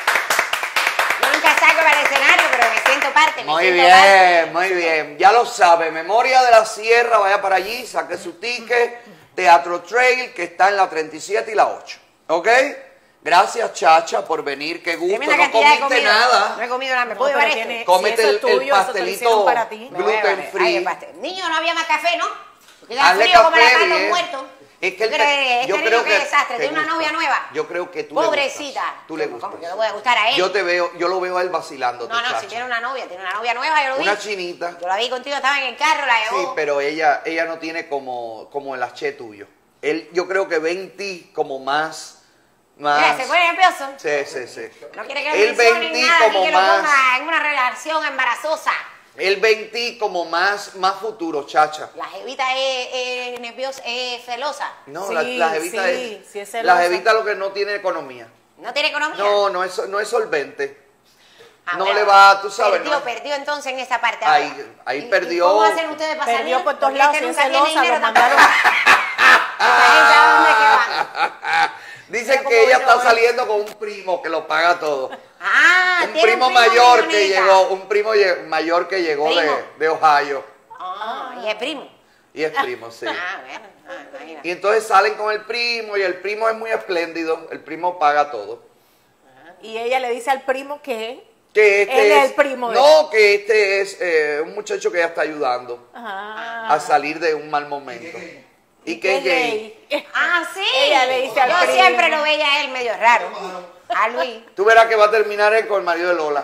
Yo nunca saco para el escenario, pero me siento parte. Me Muy siento bien, parte. muy bien. Ya lo sabe, Memoria de la Sierra, vaya para allí, saque su ticket. Teatro Trail, que está en la treinta y siete y la ocho. ¿Ok? Gracias, Chacha, por venir. Qué gusto. Tremenda No cantidad de comiste comida. nada. No he comido nada. ¿Me No, puedo pero llevar esto? tiene- Cómete si eso el- es tuyo, el eso te lo pastelito. hicieron para ti. Me voy a gluten llevar- free. ay, el pastel. Niño, no había más café, ¿no? Porque da Hazle frío como la café, carne bien. muerto. Es que el ¿Tú pe- crees? yo Este creo niño que qué desastre, te tiene una gusta. novia nueva. Yo creo que tú le Pobrecita. gustas. Tú le ¿Cómo, gustas. cómo? Yo le voy a gustar a él. Yo te veo, yo lo veo a él vacilando. No, no, si tiene una novia, tiene una novia nueva, yo lo vi. Una chinita. Yo la vi contigo, estaba en el carro, la llevó. Sí, pero ella, ella no tiene como, como el H tuyo. Él, yo creo que ve en ti como más, más. Mira, se pone nervioso. Sí, sí, sí. No quiere que lo Él ve en mencionen ti nada, ni como que lo más. ponga en una relación embarazosa. Él ve en ti como más, más futuro, Chacha. La jevita es, es nerviosa, es celosa. No, Sí, la, la jevita sí, es. sí es la celosa. jevita lo que no tiene economía. ¿No tiene economía? No, no es, no es solvente. Ah, no bueno, le va, tú sabes, Perdió, ¿no? perdió entonces en esa parte. Ahí- ahora. ahí ¿Y- y perdió. ¿Cómo hacen ustedes para Perdió salir? por todos Porque lados, este si es nunca tiene celosa, dinero lo tampoco. mandaron. Esta gente, ¿a dónde que van? Dicen Mira que cómo ella vino, está ¿eh? saliendo con un primo que lo paga todo. Ah, Un tiene primo mayor que milloneta. llegó, un primo lle- mayor que llegó de, Primo. de Ohio. Ah, y es primo. Y es primo, sí. Ah, bueno, ah, imagina. Y entonces salen con el primo y el primo es muy espléndido, el primo paga todo. Y ella le dice al primo que... Que este Él es el primo de No, que este es eh, un muchacho que ella está ayudando Ah, a salir de un mal momento. Y que es gay. Ah, sí. Ella le dice al Yo primo. siempre lo veía a él medio raro. A Luis. Tú verás que va a terminar él con el marido de Lola.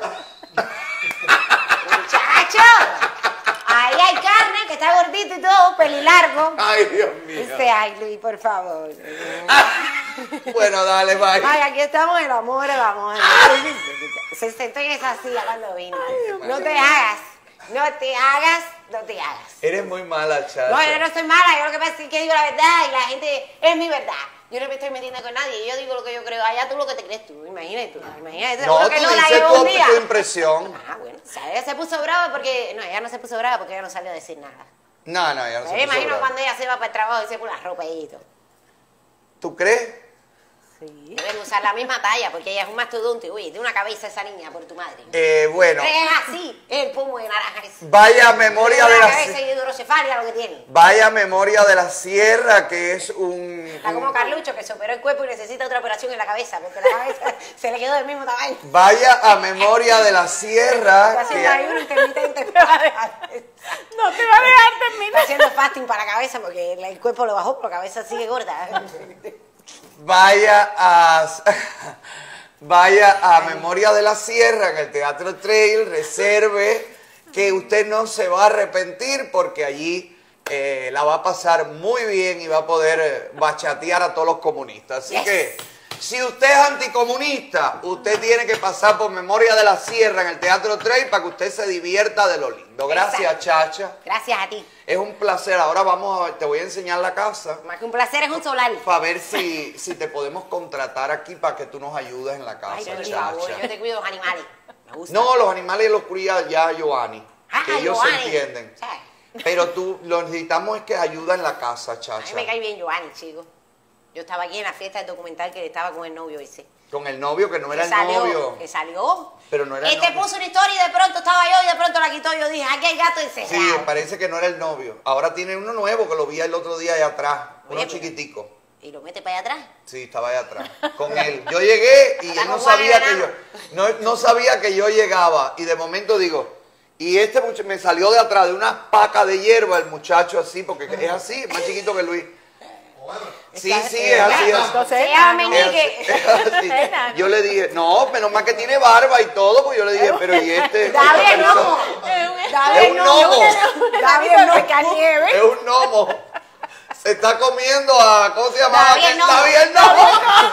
Muchacho. Ahí hay carne que está gordito y todo, pelilargo. Ay, Dios mío. Dice, ay, Luis, por favor. Bueno, dale, bye. Ay, aquí estamos el amor, el amor. Se sentó en esa silla cuando vino. No te hagas, no te hagas no te hagas. Eres muy mala, Chacha. No, yo no soy mala, yo lo que pasa es que digo la verdad y la gente, es mi verdad. Yo no me estoy metiendo con nadie, yo digo lo que yo creo, allá tú lo que te crees tú, imagínate tú, imagínate. No, seguro tú que no la dices llevo tu, un día. tu impresión. Ah, bueno, o sea, ella se puso brava porque, no, ella no se puso brava porque ella no salió a decir nada. No, no, ya no Yo se me puso imagino brava. cuando ella se va para el trabajo y se pone la ropa y todo. ¿Tú crees? Sí. Deben usar la misma talla porque ella es un mastodonte, uy, de una cabeza esa niña por tu madre. Eh, bueno, Es así, es el pomo de naranja ese. vaya memoria de la la cabeza si- y hidrocefalia lo que tiene. vaya memoria de la sierra, que es un, Está como un- Carlucho que se operó el cuerpo y necesita otra operación en la cabeza porque la cabeza se le quedó del mismo tamaño. vaya a memoria de la sierra, Está haciendo ahí que, uno intermitente. Pero va a dejar. No te va a dejar Está terminar. haciendo fasting para la cabeza porque el el cuerpo lo bajó, pero la cabeza sigue gorda. vaya a vaya a memoria de la sierra en el Teatro Trail, reserve, que usted no se va a arrepentir porque allí eh, la va a pasar muy bien y va a poder eh, bachatear a todos los comunistas. Así Yes. que si usted es anticomunista, usted tiene que pasar por Memoria de la Sierra en el Teatro Trail para que usted se divierta de lo lindo. Gracias, Exacto. Chacha. Gracias a ti. Es un placer. Ahora vamos a, te voy a enseñar la casa Más que un placer, es un solar. para ver si, si te podemos contratar aquí para que tú nos ayudes en la casa, Ay, por Chacha. favor, yo te cuido los animales. Me gusta. No, los animales los cría ya Giovanni, Ah, que ellos Giovanni. se entienden. ¿Sabes? Pero tú, lo necesitamos es que ayuda en la casa, A mí Chacha. me cae bien Giovanni, chico. Yo estaba aquí en la fiesta del documental que estaba con el novio ese. Con el novio, que no era Que el salió, novio. que salió. Pero no era el Este novio. puso una historia y de pronto estaba yo y de pronto la quitó. Yo dije, aquí hay gato encerrado. Sí, parece que no era el novio. Ahora tiene uno nuevo que lo vi el otro día allá atrás. Oye, Uno pero- chiquitico. Y lo mete para allá atrás. Sí, estaba allá atrás. Con él. Yo llegué y Está él no con Juan sabía el que yo. enano. No, no sabía que yo llegaba. Y de momento digo. Y este muchacho me salió de atrás de una paca de hierba, el muchacho así, porque es así, es más chiquito que Luis. Sí, sí, es así. es- Entonces, Se llama enano. Meñique. es así. Enano. Yo le dije, no, menos mal que tiene barba y todo, pues yo le dije, pero ¿y este? David esta el gnomo. persona? Es un- David Es el un gnomo. gnomo. David el gnomo. Es un gnomo. Se está comiendo a, ¿cómo se llama? David el gnomo. David el gnomo.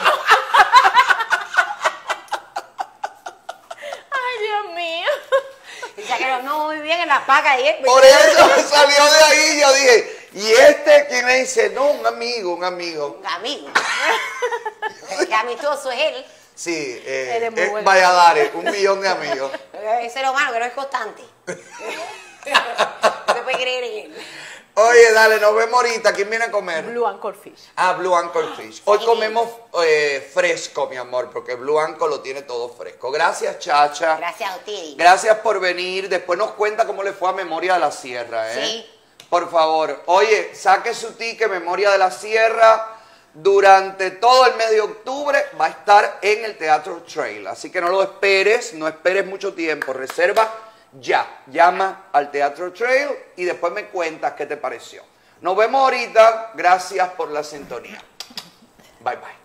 Ay, Dios mío. Dice que los gnomos muy bien en las pacas de hierba. Por eso salió de ahí, yo dije, ¿y este quién me dice? No, un amigo, un amigo. Un amigo. Qué amistoso es él. Sí, eh, Eres muy es bueno. Valladares, un millón de amigos. Ese es lo malo, que no es constante. No se puede creer en él. Oye, dale, nos vemos ahorita. ¿Quién viene a comer? Blue Anchor Fish. Ah, Blue Anchor Fish. Hoy Sí. comemos eh, fresco, mi amor, porque Blue Anchor lo tiene todo fresco. Gracias, Chacha. Gracias a ustedes. Gracias por venir. Después nos cuenta cómo le fue a Memoria de la Sierra, ¿eh? Sí. Por favor. Oye, saque su ticket Memoria de la Sierra. Durante todo el mes de octubre va a estar en el Teatro Trail. Así que no lo esperes, no esperes mucho tiempo. Reserva ya. Llama al Teatro Trail y después me cuentas qué te pareció. Nos vemos ahorita. Gracias por la sintonía. Bye, bye.